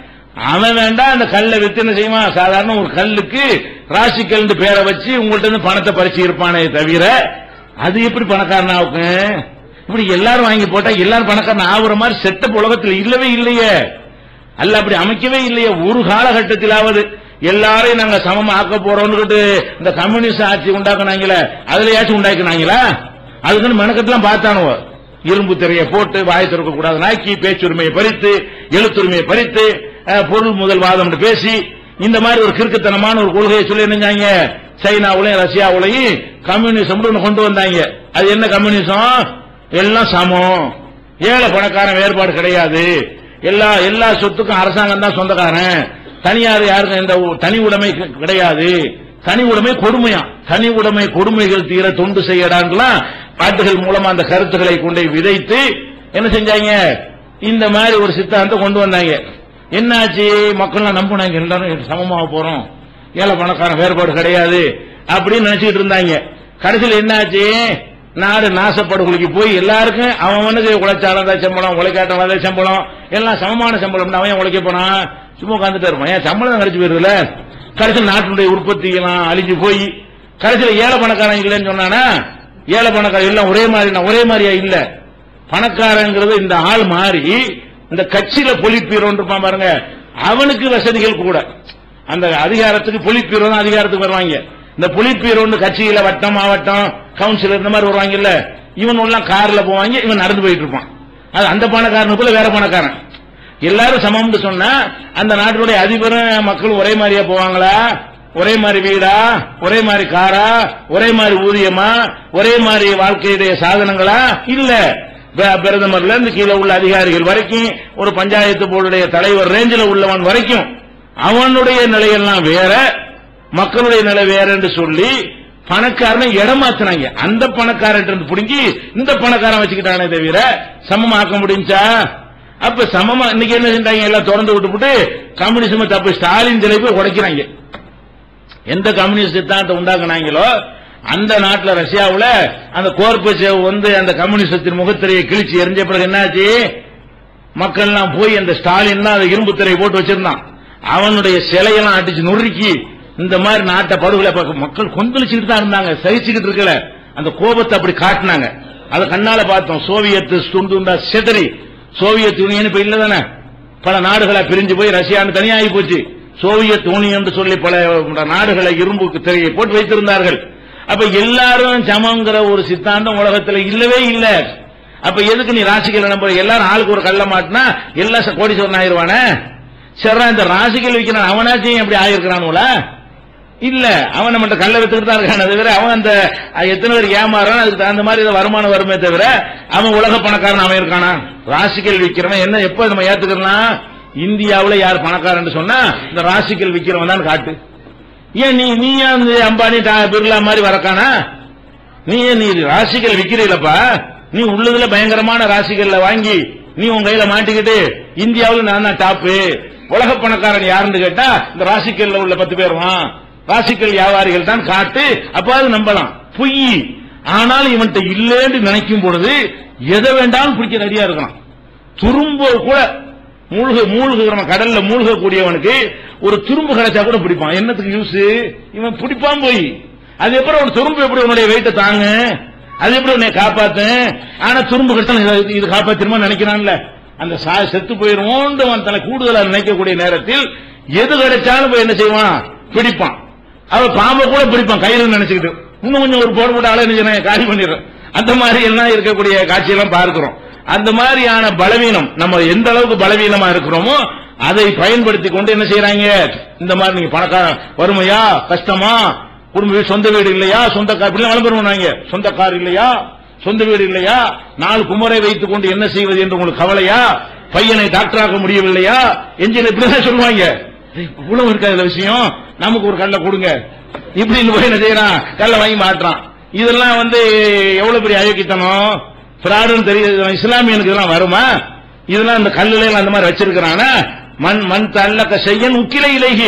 Speaker 1: அவன் வேண்டாம், அந்த கல்லை வித்து என்ன செய்யுமா, சாதாரண ஒரு கல்லுக்கு ராசிக்கல் பேரை வச்சு உங்கள்ட்ட இருந்து பணத்தை பறிச்சு இருப்பானே தவிர அது எப்படி பணக்காரன் ஆகுங்க. இப்படி எல்லாரும் வாங்கி போட்டா எல்லாரும் பணக்காரன் ஆகுற மாதிரி செட்டப் உலகத்தில் இல்லவே இல்லையே, அல்ல அப்படி அமைக்கவே இல்லையே. ஒரு காலகட்டத்திலாவது எல்லாரையும் நாங்க சமமா ஆக்க போறோம்னு இந்த கம்யூனிஸ்ட் ஆட்சி உண்டாக்குனாங்களே, அதுலயாச்சும் உண்டாக்குனாங்களா, அதுக்குன்னு மெனக்கெல்லாம் பார்த்தானுவ, இரும்பு திரையை போட்டு வாய் திறக்க கூடாது நாக்கி, பேச்சுரிமையை பறித்து, எழுத்துரிமையை பறித்து, பொருள் முதல் வாதம் பேசி, இந்த மாதிரி ஒரு கிறுக்குத்தனமான ஒரு கொள்கையை சொல்லி என்னஞ்சாங்க, சைனாவுலையும் ரஷ்யாவுலையும் கம்யூனிசம் கொண்டு வந்தாங்க. அது என்ன கம்யூனிசம், எல்லாம் சமம், ஏழை பணக்காரன் வேறுபாடு கிடையாது, எல்லா எல்லா சொத்துக்கும் அரசாங்கம் தான் சொந்தக்காரன், தனியார் யாருக்கும் எந்த தனி உடைமை கிடையாது, தனி உடைமை கொடுமையா, தனி உடைமை கொடுமைகள் தீர தொண்டு செய்யடான்லாம் பாட்டுகள் மூலமா அந்த கருத்துக்களை கொண்டு விதைத்து என்ன செஞ்சாங்க, இந்த மாதிரி ஒரு சித்தாந்தம் கொண்டு வந்தாங்க. என்னாச்சு, மக்கள் நம்பினாங்க, எல்லாரும் சமமாக போறோம், ஏழை பணக்காரன் வேறுபாடு கிடையாது அப்படின்னு நினைச்சிட்டு இருந்தாங்க. கடைசியில் என்னாச்சு, நாடு நாசப்படுகொலைக்கு போய் எல்லாருக்கும் அவனுக்கு உழைச்சாலும் சம்பளம், உழைக்காட்டாலும் சம்பளம், எல்லாம் சமமான சம்பளம். அவன் உழைக்க போனான், சும்மா உட்காந்துட்டு இருப்பான், ஏன் சம்பளம் கிடைச்சு போயிருதுல. கடைசியில் நாட்டினுடைய உற்பத்தி எல்லாம் அழிஞ்சு போய் கடைசியில் ஏழை பணக்காரன் இல்லைன்னு சொன்னானா, ஏழை பணக்காரன் எல்லாம் ஒரே மாதிரி, ஒரே மாதிரியா இல்ல, பணக்காரங்கிறது இந்த ஆள் மாறி இந்த கட்சியில பொலிப்பீரோன்னு இருப்பான் பாருங்க, அவனுக்கு வசதிகள் கூட, அந்த அதிகாரத்துக்கு பொலிப்பீரோ தான் அதிகாரத்துக்கு வருவாங்க. இந்த பொலிப்பீரோன்னு கட்சியில வட்டம் மாவட்டம் கவுன்சிலர் இந்த மாதிரி வருவாங்கல்ல, இவன் எல்லாம் கார்ல போவாங்க, இவன் நடந்து போயிட்டு இருப்பான். அது அந்த பணக்காரனுக்குள்ள வேற பணக்காரன், எல்லாரும் சமம்னு சொன்னா அந்த நாட்டினுடைய அதிபரும் மக்களும் ஒரே மாதிரியா போவாங்களா, ஒரே மாதிரி வீடா, ஒரே மாதிரி காரா, ஒரே மாதிரி ஊதியமா, ஒரே மாதிரி வாழ்க்கையுடைய சாதனங்களா? இல்ல. பிரதமர்ல இருந்து கீழே உள்ள அதிகாரிகள் வரைக்கும், ஒரு பஞ்சாயத்து போர்டுடைய தலைவர் ரேஞ்சில் உள்ளவன் வரைக்கும் அவனுடைய நிலையெல்லாம் வேற, மக்களுடைய நிலை வேற என்று சொல்லி பணக்காரனை இடமாத்தினாங்க. அந்த பணக்காரன் புடுங்கி இந்த பணக்காரன் வச்சுக்கிட்டானே தவிர சமமாக்க முடிஞ்சா? அப்ப சமமா இன்னைக்கு என்ன செஞ்சாங்க? எல்லாம் திறந்து விட்டுவிட்டு கம்யூனிசம் தப்பு ஸ்டாலின் சிலை போய் உடைக்கிறாங்க. எந்த கம்யூனிஸ்ட் சித்தாந்தத்தை உண்டாக்குனாங்களோ அந்த நாட்டில் ரஷ்யாவில் அந்த கோர்பச்சேவ் வந்து அந்த கம்யூனிஸ்டத்தின் முகத்திரையை கிழிச்சு எரிஞ்ச பிறகு என்னாச்சு? மக்கள்லாம் போய் அந்த ஸ்டாலின் தான் இரும்பு திரையை போட்டு வச்சிருந்தான், அவனுடைய சிலையெல்லாம் அடிச்சு நொறுக்கி இந்த மாதிரி நாட்டை படுகொலை மக்கள் கொந்தளிச்சுக்கிட்டு தான் இருந்தாங்க, சகிச்சுக்கிட்டு இருக்கல. அந்த கோபத்தை அப்படி காட்டினாங்க. அதை கண்ணால பார்த்தோம். சோவியத் துண்டு செதறி சோவியத் யூனியன் இப்ப இல்ல தானே, பல நாடுகளை பிரிஞ்சு போய் ரஷ்யான்னு தனியாகி போச்சு. சோவியத் யூனியன் சொல்லி பல நாடுகளை இரும்பு திரையை போட்டு வைத்திருந்தார்கள். அப்ப எல்லாரும் சமங்கிற ஒரு சித்தாந்தம் உலகத்தில் இல்லவே இல்ல. அப்ப எதுக்கு நீ ராசிகள் நம்புற? எல்லாரும் ஆளுக்கு ஒரு கள்ள மாட்டினா எல்லாம் கோடீஸ்வரன் ஆயிருவானே. சரி, இந்த ராசிகள் விற்கிறான் அவனாச்சும் எப்படி ஆயிருக்கிறானுல? இல்ல, அவன் நம்ம கல்ல வித்துக்கிட்டு தான் இருக்கான தவிர அவன் அந்த எத்தனை பேர் ஏமாறான் அதுக்கு தகுந்த மாதிரி வருமானம் வருமே தவிர அவன் உலக பணக்காரன் அவன் இருக்கானா? ராசிகள் விற்கிறவன் என்ன எப்ப நம்ம ஏத்துக்கலாம்? இந்தியாவில் யார் பணக்காரன் சொன்னா இந்த ராசிகள் விற்கிறவன் தான் காட்டு. ஏன் நீ நீ அம்பானி பிர்லா மாதிரி வரக்கானா? நீ நீ ராசிகள் விற்கிறீங்களப்பா, நீ உள்ளதுல பயங்கரமான ராசிகள்ல வாங்கி நீ உன் கையில மாட்டிக்கிட்டு இந்தியாவில் நான் தான் டாப்பு, உலக பணக்காரன் யாருன்னு கேட்டா இந்த ராசிக்கல்ல உள்ள பத்து பேர் ராசிக்கல் வியாபாரிகள் தான் காட்டு. அப்ப அது நம்பலாம். பொய். ஆனால் இவன்கிட்ட இல்லைன்னு நினைக்கும் பொழுது எதை வேண்டாலும் பிடிக்க ரெடியா இருக்கான். துரும்பு கூட மூழ்க மூழ்குறவன் கடல்ல மூழ்கக்கூடியவனுக்கு ஒரு துரும்பு கிடைச்சா கூட பிடிப்பான். என்னத்துக்கு யூஸ்? இவன் பிடிப்பான் போய். அது எப்படி ஒரு துரும்பு எப்படி உன்னுடைய வெயிட்ட தாங்க, அது எப்படி உன்னை காப்பாத்து? ஆனா துரும்பு கிடைச்சா இது காப்பாத்திருமா நினைக்கிறான்ல, அந்த செத்து போயிருவோம் தன்னை கூடுதலாக நினைக்கக்கூடிய நேரத்தில் எது கிடைச்சாலும் போய் என்ன செய்வான்? பிடிப்பான். அவன் பாம்பை கூட பிடிப்பான் கையில் நினைச்சுக்கிட்டு, இன்னும் கொஞ்சம் ஒரு போர் போட்ட ஆளை காலி பண்ணிடுறோம். அந்த மாதிரி எல்லாம் இருக்கக்கூடிய காட்சியெல்லாம் பார்க்கிறோம். அந்த மாதிரியான பலவீனம், நம்ம எந்த அளவுக்கு பலவீனமா இருக்கிறோமோ அதை பயன்படுத்தி கொண்டு என்ன செய்யறாங்க? இந்த மாதிரி நீங்க பணக்கார வறுமையா, கஷ்டமா, குடும்ப சொந்த வீடு இல்லையா, சொந்த கார் விளம்பரம், சொந்த கார் இல்லையா, சொந்த வீடு இல்லையா, நாலு குமரை வைத்துக் கொண்டு என்ன செய்வது என்று உங்களுக்கு கவலையா, பையனை டாக்டராக முடியவில்லையா, என்ஜினியர் இப்படிதான் சொல்லுவாங்க. இவ்வளவு இருக்காது விஷயம், நமக்கு ஒரு கல்ல கொடுங்க இப்படின்னு போய் என்ன செய்யறான்? கல்ல வாங்கி மாட்டான். இதெல்லாம் வந்து எவ்வளவு பெரிய அயோக்கியத்தனம், பிராடுன்னு தெரியுது. இஸ்லாமியனுக்கு இதெல்லாம் வருமா? இதெல்லாம் இந்த கல்லுல அந்த மாதிரி வச்சிருக்கிறான. மண் மண் தள்ளக்க செய்யன் உக்கில இலகி.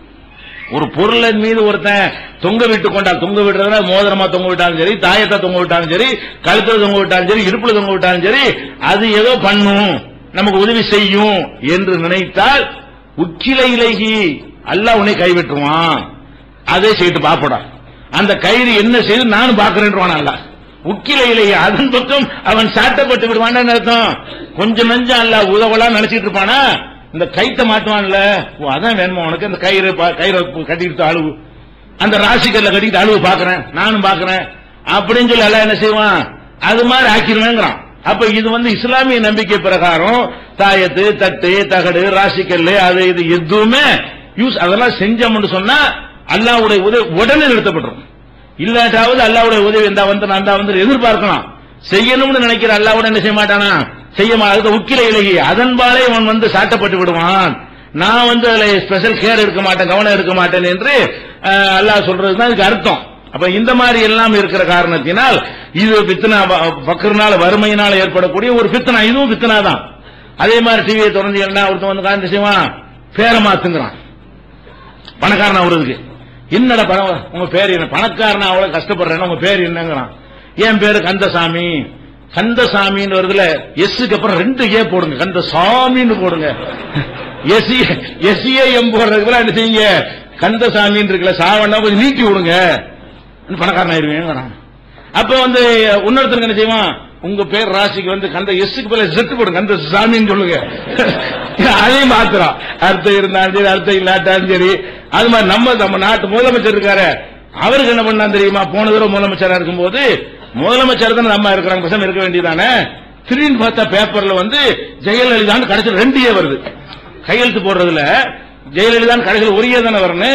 Speaker 1: ஒரு பொருளின் மீது ஒருத்தன் தொங்க விட்டு கொண்டால், தொங்க விடுறதுனா மோதிரமா தொங்க விட்டாலும் சரி, தாயத்தை தொங்க விட்டாலும் சரி, கழுத்துல தொங்க விட்டாலும் சரி, இடுப்புல தொங்க விட்டாலும் சரி, அது ஏதோ பண்ணும், நமக்கு உதவி செய்யும் என்று நினைத்தால் உக்கில இலகி அல்லாஹ் உன்னை கைவிட்டுருவான். அதே செய்து பாப்படா, அந்த கயிறு என்ன செய்து நானும் பாக்குறேன் அல்ல. உக்கில இலகி அதன் பக்கம் அவன் சாட்டப்பட்டு விடுவான் அர்த்தம். கொஞ்சம் நஞ்சம் அல்ல உதவலாம் நினைச்சிட்டு இருப்பானா? இந்த கைத்தை மாட்டுவான்ல, அதான் வேணுமா உனக்கு? அந்த கயிறு கயிறை கட்டிக்கிட்டு அழுவு, அந்த ராசிக்கல்ல கட்டிக்கிட்டு அழுவு பாக்குறேன், நானும் பாக்குறேன் அப்படின்னு சொல்லி எல்லாம் என்ன செய்வான்? அது மாதிரி ஆக்கிடுவேங்கிறான். அப்ப இது வந்து இஸ்லாமிய நம்பிக்கை பிரகாரம் தாயத்து, தட்டு, தகடு, ராசிக்கல்லு, அது இது எதுவுமே யூஸ் அதெல்லாம் செஞ்சோம்னு சொன்னா அல்லாஹ்வுடைய உதவி உடனே நிறுத்தப்படும். இல்லாட்டாவது அல்லாஹ்வுடைய உதவி இருந்தா வந்து நான் தான் வந்து எதிர்பார்க்கலாம். செய்யணும்னு நினைக்கிற அல்லாஹ்வுடைய என்ன செய்ய மாட்டானா? செய்ய மாட்டாது. உக்கில இலகி அதன்பாலே அவன் வந்து சாட்டப்பட்டு விடுவான். நான் வந்து அதுல ஸ்பெஷல் கேர் இருக்க மாட்டேன், கவனம் இருக்க மாட்டேன் என்று அல்லாஹ் சொல்றதுதான் இதுக்கு அர்த்தம். அப்ப இந்த மாதிரி எல்லாம் இருக்கிற காரணத்தினால் இது பித்னா, பக்கர்னால வறுமையினால் ஏற்படக்கூடிய ஒரு பித்னா, இதுவும் பித்னா தான். அதே மாதிரி டிவியை திறந்தீங்கன்னா ஒருத்தன் வந்து காரணம் செய்வான், பேரை மாத்துங்கிறான். பணக்காரன் அவருக்கு என்னடா பணம், உங்க பேர் என்ன? பணக்காரன் அவ்வளவு கஷ்டப்படுறேன், உங்க பேர் என்னங்கிறான். என் பேரு கந்தசாமி. கந்தசாமின்னு வருதுல, எஸ்க்கு அப்புறம் ரெண்டு ஏ போடுங்க, கந்தசாமின்னு போடுங்க. எஸ் எஸ்ஏ எம் போடுறதுக்கு என்ன செய்யுங்க? கந்தசாமின்னு இருக்குல்ல, சாவண்ணா கொஞ்சம் நீட்டி விடுங்க, பணக்காரன் ஆயிருவேன். அப்ப வந்து இன்னொருத்தருக்கு என்ன செய்வான்? உங்க பேர் ராசிக்கு வந்து கந்த எஸ்க்கு போல செட்டு போடுங்க, கந்த சாமின்னு சொல்லுங்க. அதையும் மாத்திரம் அர்த்தம் இருந்தாலும் சரி, அர்த்தம் இல்லாட்டாலும் சரி. அது மாதிரி நம்ம நம்ம நாட்டு முதலமைச்சர் இருக்காரு, அவருக்கு என்ன பண்ணா தெரியுமா? போன தடவை முதலமைச்சரா இருக்கும்போது முதலமைச்சர் தான் நம்ம இருக்கிறாங்க, பசங்க இருக்க வேண்டியதானே. திடீர்னு பார்த்தா பேப்பர்ல வந்து ஜெயலலிதான்னு கடைசியில் ரெண்டு ஏ வருது. கையெழுத்து போடுறதுல ஜெயலலிதான் கடைசியில் ஒரு ஏ தானே வரணும்.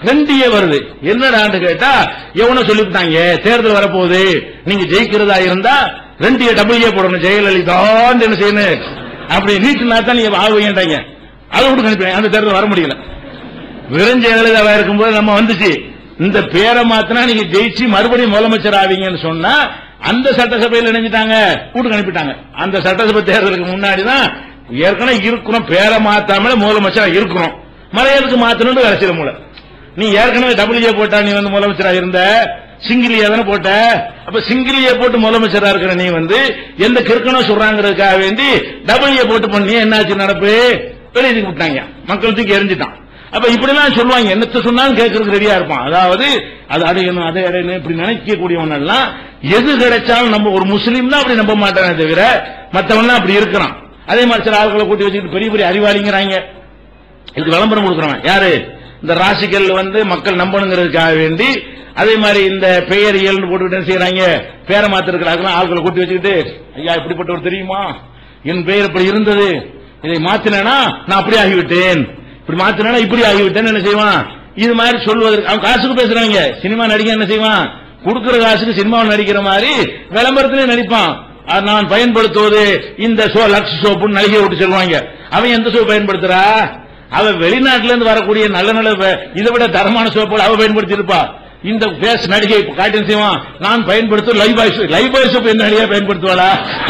Speaker 1: ரெண்டு ஏ வருது. என்னடான்னு கேட்டா எவனோ சொல்லிவிட்டாங்க தேர்தல் வரப்போகுது, நீங்க ஜெயிக்கிறதா இருந்தா ரெண்டு ஏ டபுள் ஏ போடணும், ஜெயலலிதா என்ன செய்யணும் அப்படி நீட்டுனா தான் நீங்க ஆகுவீங்கட்டாங்க. அதை விட்டு கணிப்பேன் அந்த தேர்தல் வர முடியல. வெறும் ஜெயலலிதாவா இருக்கும்போது நம்ம வந்துச்சு, இந்த பேரை மாத்தினா நீங்க ஜெயிச்சு மறுபடியும் முதலமைச்சர் ஆவீங்கன்னு சொன்னா அந்த சட்டசபையில் இணைஞ்சிட்டாங்க, கூட்டு அனுப்பிட்டாங்க. அந்த சட்டசபை தேர்தலுக்கு முன்னாடிதான் ஏற்கனவே இருக்கிறோம், பேரை மாத்தாமல முதலமைச்சரா இருக்கிறோம், மலையாளுக்கு மாத்தணும் அரசியல் மூலம். நீ ஏற்கனவே டபுள் ஏ போட்டா நீ வந்து முதலமைச்சரா இருந்த, சிங்கிள் ஏ தானே போட்ட, அப்ப சிங்கிள் ஏ போட்டு முதலமைச்சரா இருக்கிற நீ வந்து எந்த கிறுக்கனும் சொல்றாங்கிறதுக்காக வேண்டி டபுள் ஏ போட்டு பண்ணி என்னாச்சு நடப்பு வெளியே விட்டாங்க, மக்கள் தூக்கி எரிஞ்சிட்டான். அப்ப இப்படிலாம் சொல்லுவாங்க, என்னத்த சொன்னாலும் கேட்கறதுக்கு ரெடியா இருப்பான். அதாவது அது அடையணும் அதை அடையணும் இப்படி நினைக்கக்கூடியவன் எல்லாம் எது கிடைச்சாலும் நம்ம ஒரு முஸ்லீம் தான் அப்படி நம்ப மாட்டானே தவிர மற்றவன் அப்படி இருக்கிறான். அதே மாதிரி சில ஆட்களை கூட்டி வச்சுக்கிட்டு பெரிய பெரிய அறிவாளிங்கிறாங்க, இதுக்கு விளம்பரம் கொடுக்குறவன் யாரு, இந்த ராசிகள் வந்து மக்கள் நம்பணுங்கிறதுக்காக வேண்டி. அதே மாதிரி இந்த பெயரியல் போட்டுக்கிட்டு செய்யறாங்க, பேரை மாத்திருக்கிறாங்க ஆட்களை கூட்டி வச்சுக்கிட்டு, ஐயா இப்படிப்பட்டவர் தெரியுமா, என் பெயர் இப்படி இருந்தது, இதை மாத்தினா நான் அப்படி ஆகிவிட்டேன், இப்படி மாத்தினா இப்படி ஆகிவிட்டேன்னு என்ன செய்வான், இது மாதிரி சொல்வதற்கு அவன் காசுக்கு பேசுறாங்க. சினிமா நடிக்க என்ன செய்வான், கொடுக்கிற காசுக்கு சினிமாவை நடிக்கிற மாதிரி விளம்பரத்திலே நடிப்பான். நான் பயன்படுத்துவது இந்த சோ லக்ஸ் சோப்புன்னு நடிகை விட்டு சொல்லுவாங்க. அவன் எந்த சோப்பு பயன்படுத்துறா, அவ வெளிநாட்டில இருந்து வரக்கூடிய நல்ல நல்ல இதை விட தரமான சோப்பு அவ பயன்படுத்தி இருப்பா. இந்த பேஸ் நடிகை காட்டின் செய்வான், நான் பயன்படுத்தும் Lifebuoy Lifebuoy soap என்ன நடிகை பயன்படுத்துவாளா,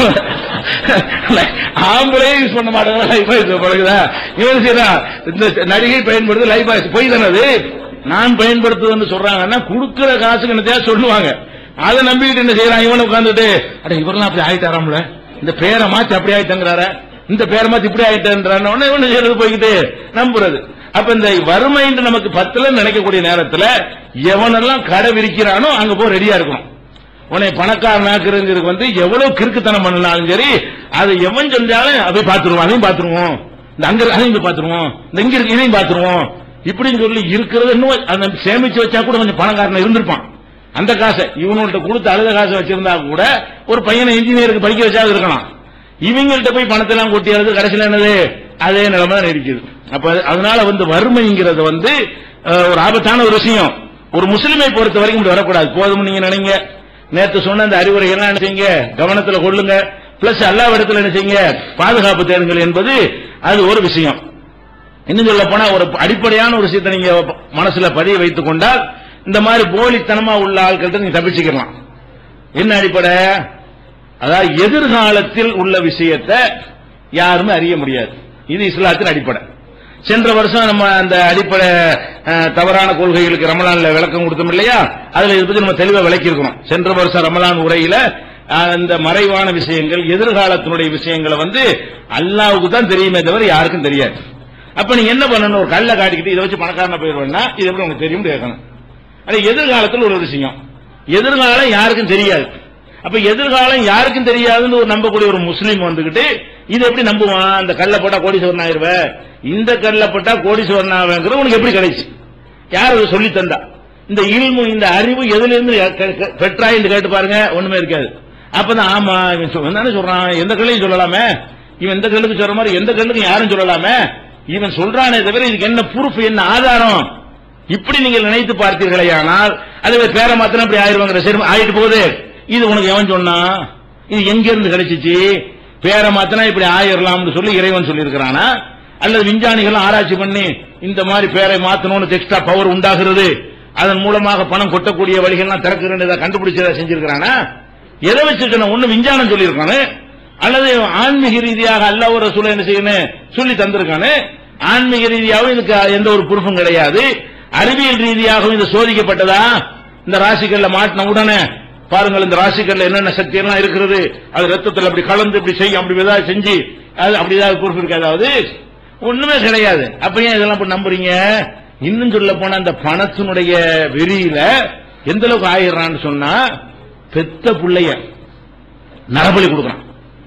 Speaker 1: ஆம்பளே யூஸ் பண்ண மாட்டாங்க லைவ் பாய் சோப் பழகுதா, இவன் செய்யறா இந்த நடிகை பயன்படுத்து லைவ் பாய் போய் தானே அது நான் பயன்படுத்துவதுன்னு சொல்றாங்கன்னா கொடுக்கிற காசுக்கு என்னத்தையா சொல்லுவாங்க. அதை நம்பிக்கிட்டு என்ன செய்யறான், இவனை உட்காந்துட்டு அட இவரெல்லாம் அப்படி ஆயிட்டாராம்ல, இந்த பேரை மாத்தி அப்படி ஆயிட்டாங்கிறார, இந்த பேரை மாத்தி இப்படி ஆயிட்டான் இவனு செய்யறது போய்கிட்டு நம்புறது. அப்ப இந்த வறுமை நமக்கு பத்துல நினைக்கக்கூடிய நேரத்தில் எவனெல்லாம் கடை விரிக்கிறானோ அங்க போய் ரெடியா இருக்கணும். உன்னை பணக்காரனாக்குறதுக்கு வந்து எவ்வளவு கிறுக்குத்தனம் பண்ணாலும் சரி, அது எவன் செஞ்சாலும் அதை பார்த்துருவோம், அதையும் பார்த்துருவோம், இந்த அங்க அதையும் பார்த்துருவோம், இந்த இங்க இருக்கு இதையும் பார்த்துருவோம் இப்படின்னு சொல்லி இருக்கிறது. இன்னும் சேமிச்சு வச்சா கூட கொஞ்சம் பணக்காரன் இருந்திருப்பான். அந்த காசை இவங்கள்ட்ட கொடுத்து அழுத காசை வச்சிருந்தா கூட ஒரு பையனை இன்ஜினியருக்கு படிக்க வச்சாது இருக்கலாம். இவங்கள்ட்ட போய் பணத்தை எல்லாம் கொட்டியாவது கடைசியில் என்னது அதே நிலைமை தான் இருக்குது. அப்ப அதனால வந்து வறுமைங்கிறது வந்து ஒரு ஆபத்தான ஒரு விஷயம். ஒரு முஸ்லிமை பொறுத்த வரைக்கும் இப்படி வரக்கூடாது. போதும் நீங்க நினைங்க, நேற்று சொன்ன அந்த அறிவுரை எல்லாம் என்ன செய்யுங்க கவனத்தில் கொள்ளுங்க. பிளஸ் அல்லாஹ்விடத்தில் என்ன செய்யுங்க பாதுகாப்பு தேடுங்கள் என்பது அது ஒரு விஷயம். இன்னும் சொல்ல போனா ஒரு அடிப்படையான ஒரு விஷயத்தை நீங்க மனசுல பதிய வைத்துக் கொண்டால் இந்த மாதிரி போலித்தனமா உள்ள ஆட்கள்கிட்ட நீங்க தப்பிச்சுக்கலாம். என்ன அடிப்படை, அதாவது எதிர்காலத்தில் உள்ள விஷயத்தை யாருமே அறிய முடியாது. இது இஸ்லாத்தின் அடிப்படை. சென்ற வருஷம் நம்ம அந்த அடிப்படை தவறான கொள்கைகளுக்கு ரமலான்ல விளக்கம் கொடுத்தோம் இல்லையா, அதுல இதை பத்தி நம்ம தெளிவா விளக்கி இருக்கிறோம். சென்ற வருஷம் ரமலான் உரையில அந்த மறைவான விஷயங்கள் எதிர்காலத்தினுடைய விஷயங்களை வந்து அல்லாஹ்வுக்கு தான் தெரியுமே தவிர யாருக்கும் தெரியாது. அப்ப நீங்க என்ன பண்ணணும், ஒரு கல்லை காட்டிக்கிட்டு இதை வச்சு பணக்காரன போயிடுவேன்னா இது எப்படி உங்களுக்கு தெரியும் கேட்கணும். அது எதிர்காலத்தில் ஒரு விஷயம், எதிர்காலம் யாருக்கும் தெரியாது. அப்ப எதிர்காலம் யாருக்கும் தெரியாதுன்னு ஒரு நம்பக்கூடிய ஒரு முஸ்லீம் வந்துகிட்டு இது எப்படி நம்புவான், அந்த கல்லை போட்டா கோடீஸ்வரன் ஆயிருவ, இந்த கல்லை போட்டா கோடீஸ்வரன் ஆவேங்கிறது உனக்கு எப்படி கிடைச்சு, யார் அதை சொல்லி தந்தா, இந்த இல்மு இந்த அறிவு எதுல இருந்து பெற்றாய் என்று கேட்டு பாருங்க, ஒண்ணுமே இருக்காது. அப்பதான் ஆமா இவன் தானே சொல்றான், எந்த கல்லையும் சொல்லலாமே, இவன் எந்த கல்லுக்கு சொல்ற மாதிரி எந்த கல்லுக்கும் யாரும் சொல்லலாமே, இவன் சொல்றானே தவிர இதுக்கு என்ன ப்ரூஃப் என்ன ஆதாரம், இப்படி நீங்கள் நினைத்து பார்த்தீர்களே ஆனால் அதுவே பேர மாத்திரம் அப்படி ஆயிடுவாங்க. சரி ஆயிட்டு போகுது, இது உனக்கு எவன் சொன்னா, இது எங்க இருந்து கிடைச்சிச்சு, பேர மாத்தினா இப்படி ஆயிரலாம்னு சொல்லி இறைவன் சொல்லி இருக்கிறானா, அல்லது விஞ்ஞானிகள் ஆராய்ச்சி பண்ணி இந்த மாதிரி பேரை மாத்தணும்னு எக்ஸ்ட்ரா பவர் உண்டாகிறது, அதன் மூலமாக பணம் கொட்டக்கூடிய வழிகள்லாம் திறக்கிறத கண்டுபிடிச்சதை செஞ்சிருக்கிறானா, எதை வச்சிருக்கணும், ஒண்ணு விஞ்ஞானம் சொல்லியிருக்கானு, அல்லது ஆன்மீக ரீதியாக அல்லாஹ் ஒரு ரசூல் என்ன செய்யணும் சொல்லி தந்திருக்கானு. ஆன்மீக ரீதியாகவும் இதுக்கு எந்த ஒரு ப்ரூஃபும் கிடையாது. அறிவியல் ரீதியாகவும் இது சோதிக்கப்பட்டதா, இந்த ராசிகள்ல மாட்டின உடனே பாருங்கள் இந்த ராசிகள்ல என்னென்ன சக்தி எல்லாம் இருக்கிறது, அது ரத்தத்தில் அப்படி கலந்து இப்படி செய்யும் அப்படி ஏதாவது செஞ்சு அது அப்படி ஏதாவது ப்ரூஃப் இருக்கு, அதாவது ஒண்ணுமே கிடையாது. அப்ப ஏன் இதெல்லாம் நம்புறீங்க? இன்னும் சொல்ல போனா அந்த பணத்தினுடைய வெறியில எந்த அளவுக்கு ஆயிடுறான்னு சொன்னா, பெத்த பிள்ளைய நரபலி கொடுக்கறான்.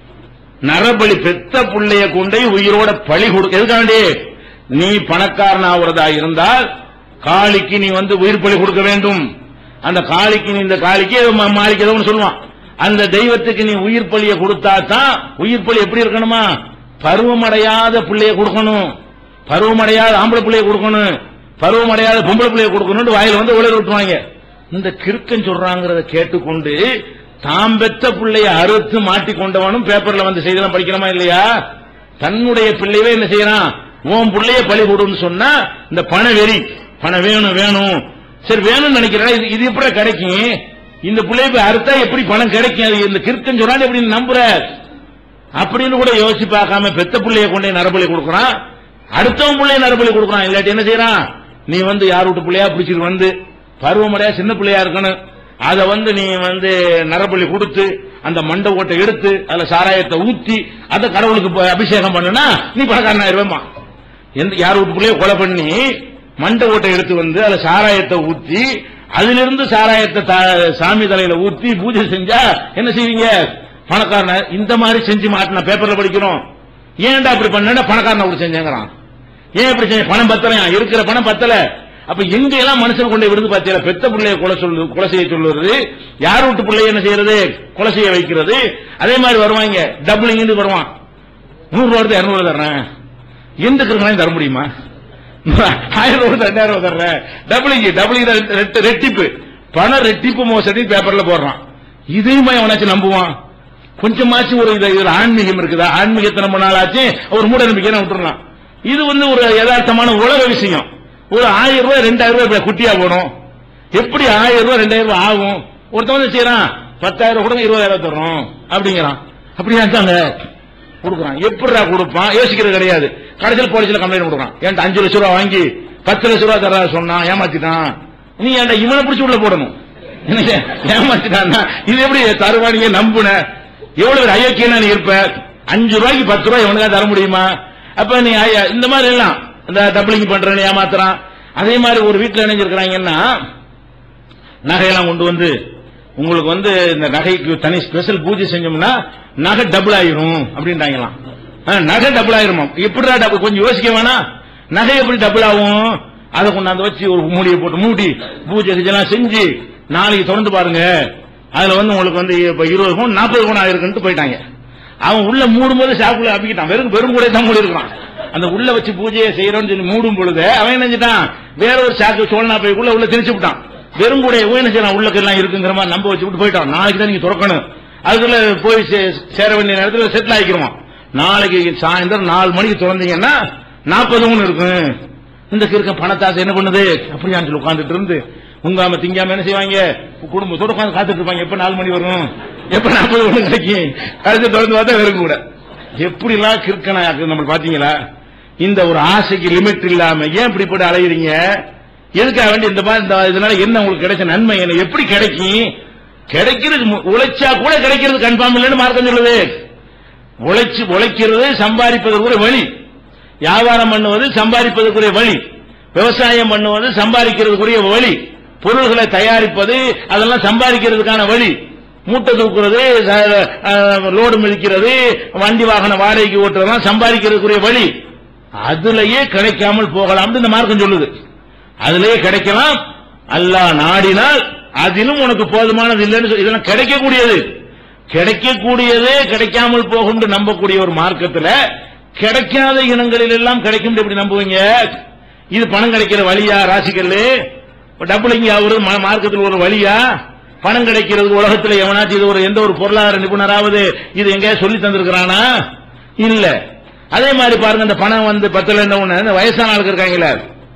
Speaker 1: நரபலி பெத்த பிள்ளைய கொண்டே உயிரோட பழி கொடுக்க எதுக்காண்டி, நீ பணக்காரன் ஆகிறதா இருந்தால் காளிக்கு நீ வந்து உயிர் பலி கொடுக்க வேண்டும். அந்த காளிக்கு நீ இந்த காளிக்கு மாளிகை ஏதோ சொல்லுவான், அந்த தெய்வத்துக்கு நீ உயிர் பலியை கொடுத்தா தான், உயிர் பலி எப்படி இருக்கணுமா, பருவமடையாத பிள்ளைய கொடுக்கணும், பருவமடையாத ஆம்பளை பிள்ளைய கொடுக்கணும், பருவம் அடையாத பொம்பளை பிள்ளைய கொடுக்கணும்னு வாயில வந்து உலக விட்டுவாங்க. இந்த கிறுக்கன் சொல்றாங்கிறத கேட்டுக்கொண்டு தாம் பெற்ற பிள்ளைய அறுத்து மாட்டிக்கொண்டவனும் பேப்பர்ல வந்து செய்தெல்லாம் படிக்கிறமா இல்லையா? தன்னுடைய பிள்ளையவே என்ன செய்யறான், உன் பிள்ளைய பழி கொடுன்னு சொன்னா இந்த பண வெறி, பணம் வேணும் வேணும், சரி வேணும்னு நினைக்கிறேன், இது எப்படி கிடைக்கும், இந்த பிள்ளைய போய் அறுத்தா எப்படி பணம் கிடைக்கும், அது இந்த கிறுக்கன் சொன்னா எப்படி நம்புற அப்படின்னு கூட யோசிச்சு பார்க்காம பெத்த பிள்ளைய கொண்டே நரபலி கொடுக்குறான், அடுத்தவன் பிள்ளைய நரபலி கொடுக்குறான். இல்லாட்டி என்ன செய்யறான், நீ வந்து யார் வீட்டு பிள்ளையா பிடிச்சிட்டு வந்து பருவமடையா சின்ன பிள்ளையா இருக்கணும், அதை வந்து நீ வந்து நரபலி கொடுத்து அந்த மண்டை ஓட்டை எடுத்து அதுல சாராயத்தை ஊத்தி அதை கடவுளுக்கு அபிஷேகம் பண்ணுனா நீ பணக்காரன் ஆயிருவேமா. எந்த யார் வீட்டு பிள்ளைய கொலை பண்ணி மண்டை ஓட்டை எடுத்து வந்து அதுல சாராயத்தை ஊத்தி அதிலிருந்து சாராயத்தை சாமி தலையில ஊத்தி பூஜை செஞ்சா என்ன செய்வீங்க, பணக்காரன். இந்த மாதிரி செஞ்சு மாட்டின பேப்பர்ல படிக்கிறோம். ஏன்டா அப்படி பண்ண, பணக்காரன் அப்படி செஞ்சாங்கிறான். ஏன் இப்படி செஞ்ச, பணம் பத்தலையா, இருக்கிற பணம் பத்தல. அப்ப எங்க எல்லாம் மனுஷன் கொண்டு விடுது பாத்தீங்களா, பெத்த பிள்ளைய கொலை சொல்லு கொலை செய்ய சொல்லுறது, யார் வீட்டு பிள்ளைய என்ன செய்யறது கொலை செய்ய வைக்கிறது. அதே மாதிரி வருவாங்க டபுள் வருவான், நூறு ரூபா எடுத்து இருநூறு தர்றேன், எந்த கிருக்களையும் தர முடியுமா, ஆயிரம் ரூபாய் ரெண்டாயிரம் ரூபாய் தர்றேன், டபுளிங் டபுளிங் ரெட்டிப்பு பணம் ரெட்டிப்பு மோசடி பேப்பர்ல போடுறான். இதையும் அவனாச்சும் நம்புவான். கொஞ்சமாச்சும் ஒரு இதுல ஆன்மீகம் இருக்குதா, ஆன்மீகத்தை நம்ம நாளாச்சு ஒரு மூட நம்பிக்கை விட்டுறலாம். இது வந்து ஒரு யதார்த்தமான உலக விஷயம். ஒரு ஆயிரம் ரூபாய் ரெண்டாயிரம் ரூபாய் குட்டியா போடும், எப்படி ஆயிரம் ரூபாய் ரெண்டாயிரம் ரூபாய் ஆகும். ஒருத்தன் வந்து செய்யறான் பத்தாயிரம் கூட இருபதாயிரம் தர்றோம் அப்படிங்கிறான், அப்படியா தாங்க கொடுக்குறான். எப்படிடா கொடுப்பான் யோசிக்கிறது கிடையாது. கடைசியில் போலீஸ்ல கம்ப்ளைண்ட் கொடுக்குறான், ஏன்டா அஞ்சு லட்சம் ரூபாய் வாங்கி பத்து லட்சம் ரூபாய் தர சொன்னா ஏமாத்திட்டான், நீ ஏன்டா இவனை பிடிச்சி உள்ள போடணும், ஏமாத்திட்டான். இது எப்படி தருவானிங்க நம்புன, எவ்வளவு ஐயோக்கியனா நீ இருப்ப, அஞ்சு ரூபாய்க்கு பத்து ரூபாய் எவனுக்கா தர முடியுமா? அப்ப நீ இந்த மாதிரி எல்லாம் இந்த டபுளிங் பண்றேன்னு ஏமாத்துறான். அதே மாதிரி ஒரு வீட்டில் இணைஞ்சிருக்கிறாங்கன்னா நகையெல்லாம் கொண்டு வந்து உங்களுக்கு வந்து இந்த நகைக்கு தனி ஸ்பெஷல் பூஜை செஞ்சோம்னா நகை டபுள் ஆயிரும் அப்படின்றாங்களாம். நகை டபுள் ஆயிருமா, எப்படிடா டபுள், கொஞ்சம் யோசிக்க வேணாம். நகை எப்படி டபுள் ஆகும், அதை கொண்டாந்து வச்சு ஒரு மூடியை போட்டு மூடி பூஜை செஞ்செல்லாம் செஞ்சு நாளைக்கு திறந்து பாருங்க, அதுல வந்து உங்களுக்கு வந்து இப்ப இருபது பவுன் நாற்பது பவுன் ஆயிருக்குன்னு போயிட்டாங்க. அவன் உள்ள மூடும் போது சாக்குள்ள அப்பிக்கிட்டான், வெறும் வெறும் கூட தான் மூடி இருக்கான். அந்த உள்ள வச்சு பூஜையை செய்யறோம்னு சொல்லி மூடும் பொழுது அவன் என்ன செஞ்சான், வேற ஒரு சாக்கு சோழனா போய் உள்ள உள்ள திணிச்சு விட்டான். வெறும் கூட என்ன செய்யறான், உள்ளக்கெல்லாம் இருக்குங்கிற மாதிரி நம்ப வச்சு விட்டு போயிட்டான். நாளைக்கு தான் நீங்க திறக்கணும், அதுக்குள்ள போய் சேர வேண்டிய நேரத்தில் செட்டில் ஆகிக்கிறோம். நாளைக்கு சாயந்தரம் நாலு மணிக்கு திறந்தீங்கன்னா நாற்பது பவுன் இருக்கும். இந்த கிறுக்க பணத்தாசை என்ன பண்ணுது, அப்படியான்னு சொல்லி உட்காந்துட்டு இருந்து உங்காம திங்காம என்ன செய்வாங்க, குடும்பத்தோட உட்காந்து காத்துட்டு இருப்பாங்க, எப்ப நாலு மணி வரும், எப்ப நாற்பது பவுன் கிடைக்கும். கடைசி திறந்து பார்த்தா வெறும் கூட. எப்படி எல்லாம் கிறுக்கனா நம்ம பாத்தீங்களா? இந்த ஒரு ஆசைக்கு லிமிட் இல்லாம ஏன் இப்படி போட்டு அலையிறீங்க, எதுக்காக வேண்டி இந்த மாதிரி இதனால என்ன உங்களுக்கு கிடைச்ச நன்மை என்ன, எப்படி கிடைக்கும், கிடைக்கிறது உழைச்சா கூட கிடைக்கிறது கன்ஃபார்ம் இல்லைன்னு மார்க்கம் சொல்லுது. உழைச்சு உழைக்கிறது சம்பாதிப்பதற்குரிய வழி, வியாபாரம் பண்ணுவது சம்பாதிப்பதற்குரிய வழி, விவசாயம் பண்ணுவது சம்பாதிக்கிறதுக்குரிய வழி, பொருள்களை தயாரிப்பது அதெல்லாம் சம்பாதிக்கிறதுக்கான வழி, மூட்டை தூக்குறது, லோடு மிதிக்கிறது, வண்டி வாகன வாடகைக்கு ஓட்டுறதெல்லாம் சம்பாதிக்கிறதுக்குரிய வழி. அதுலயே கிடைக்காமல் போகலாம் இந்த மார்க்கம் சொல்லுது. அதுலயே கிடைக்கலாம், அல்லாஹ் நாடினால் அதிலும் உனக்கு போதுமானது இல்லைன்னு, இதெல்லாம் கிடைக்கக்கூடியது, கிடைக்கக்கூடியதே கிடைக்காமல் போகும் நம்பக்கூடிய ஒரு மார்க்கத்தில் கிடைக்காத இனங்களில் எல்லாம் கிடைக்கும் எப்படி நம்புவீங்க? இது பணம் கிடைக்கிற வழியா? ராசிக்கல்லு டபுளிங் ஆகுறது மார்க்கத்தில் ஒரு வழியா? பணம் கிடைக்கிறது உலகத்தில் எவனாச்சும் இது ஒரு எந்த ஒரு பொருளாதார நிபுணராவது இது எங்க சொல்லி தந்திருக்கிறானா? இல்ல. அதே மாதிரி பாருங்க, இந்த பணம் வந்து பத்துல என்ன வயசான ஆளுக்கு இருக்காங்களா,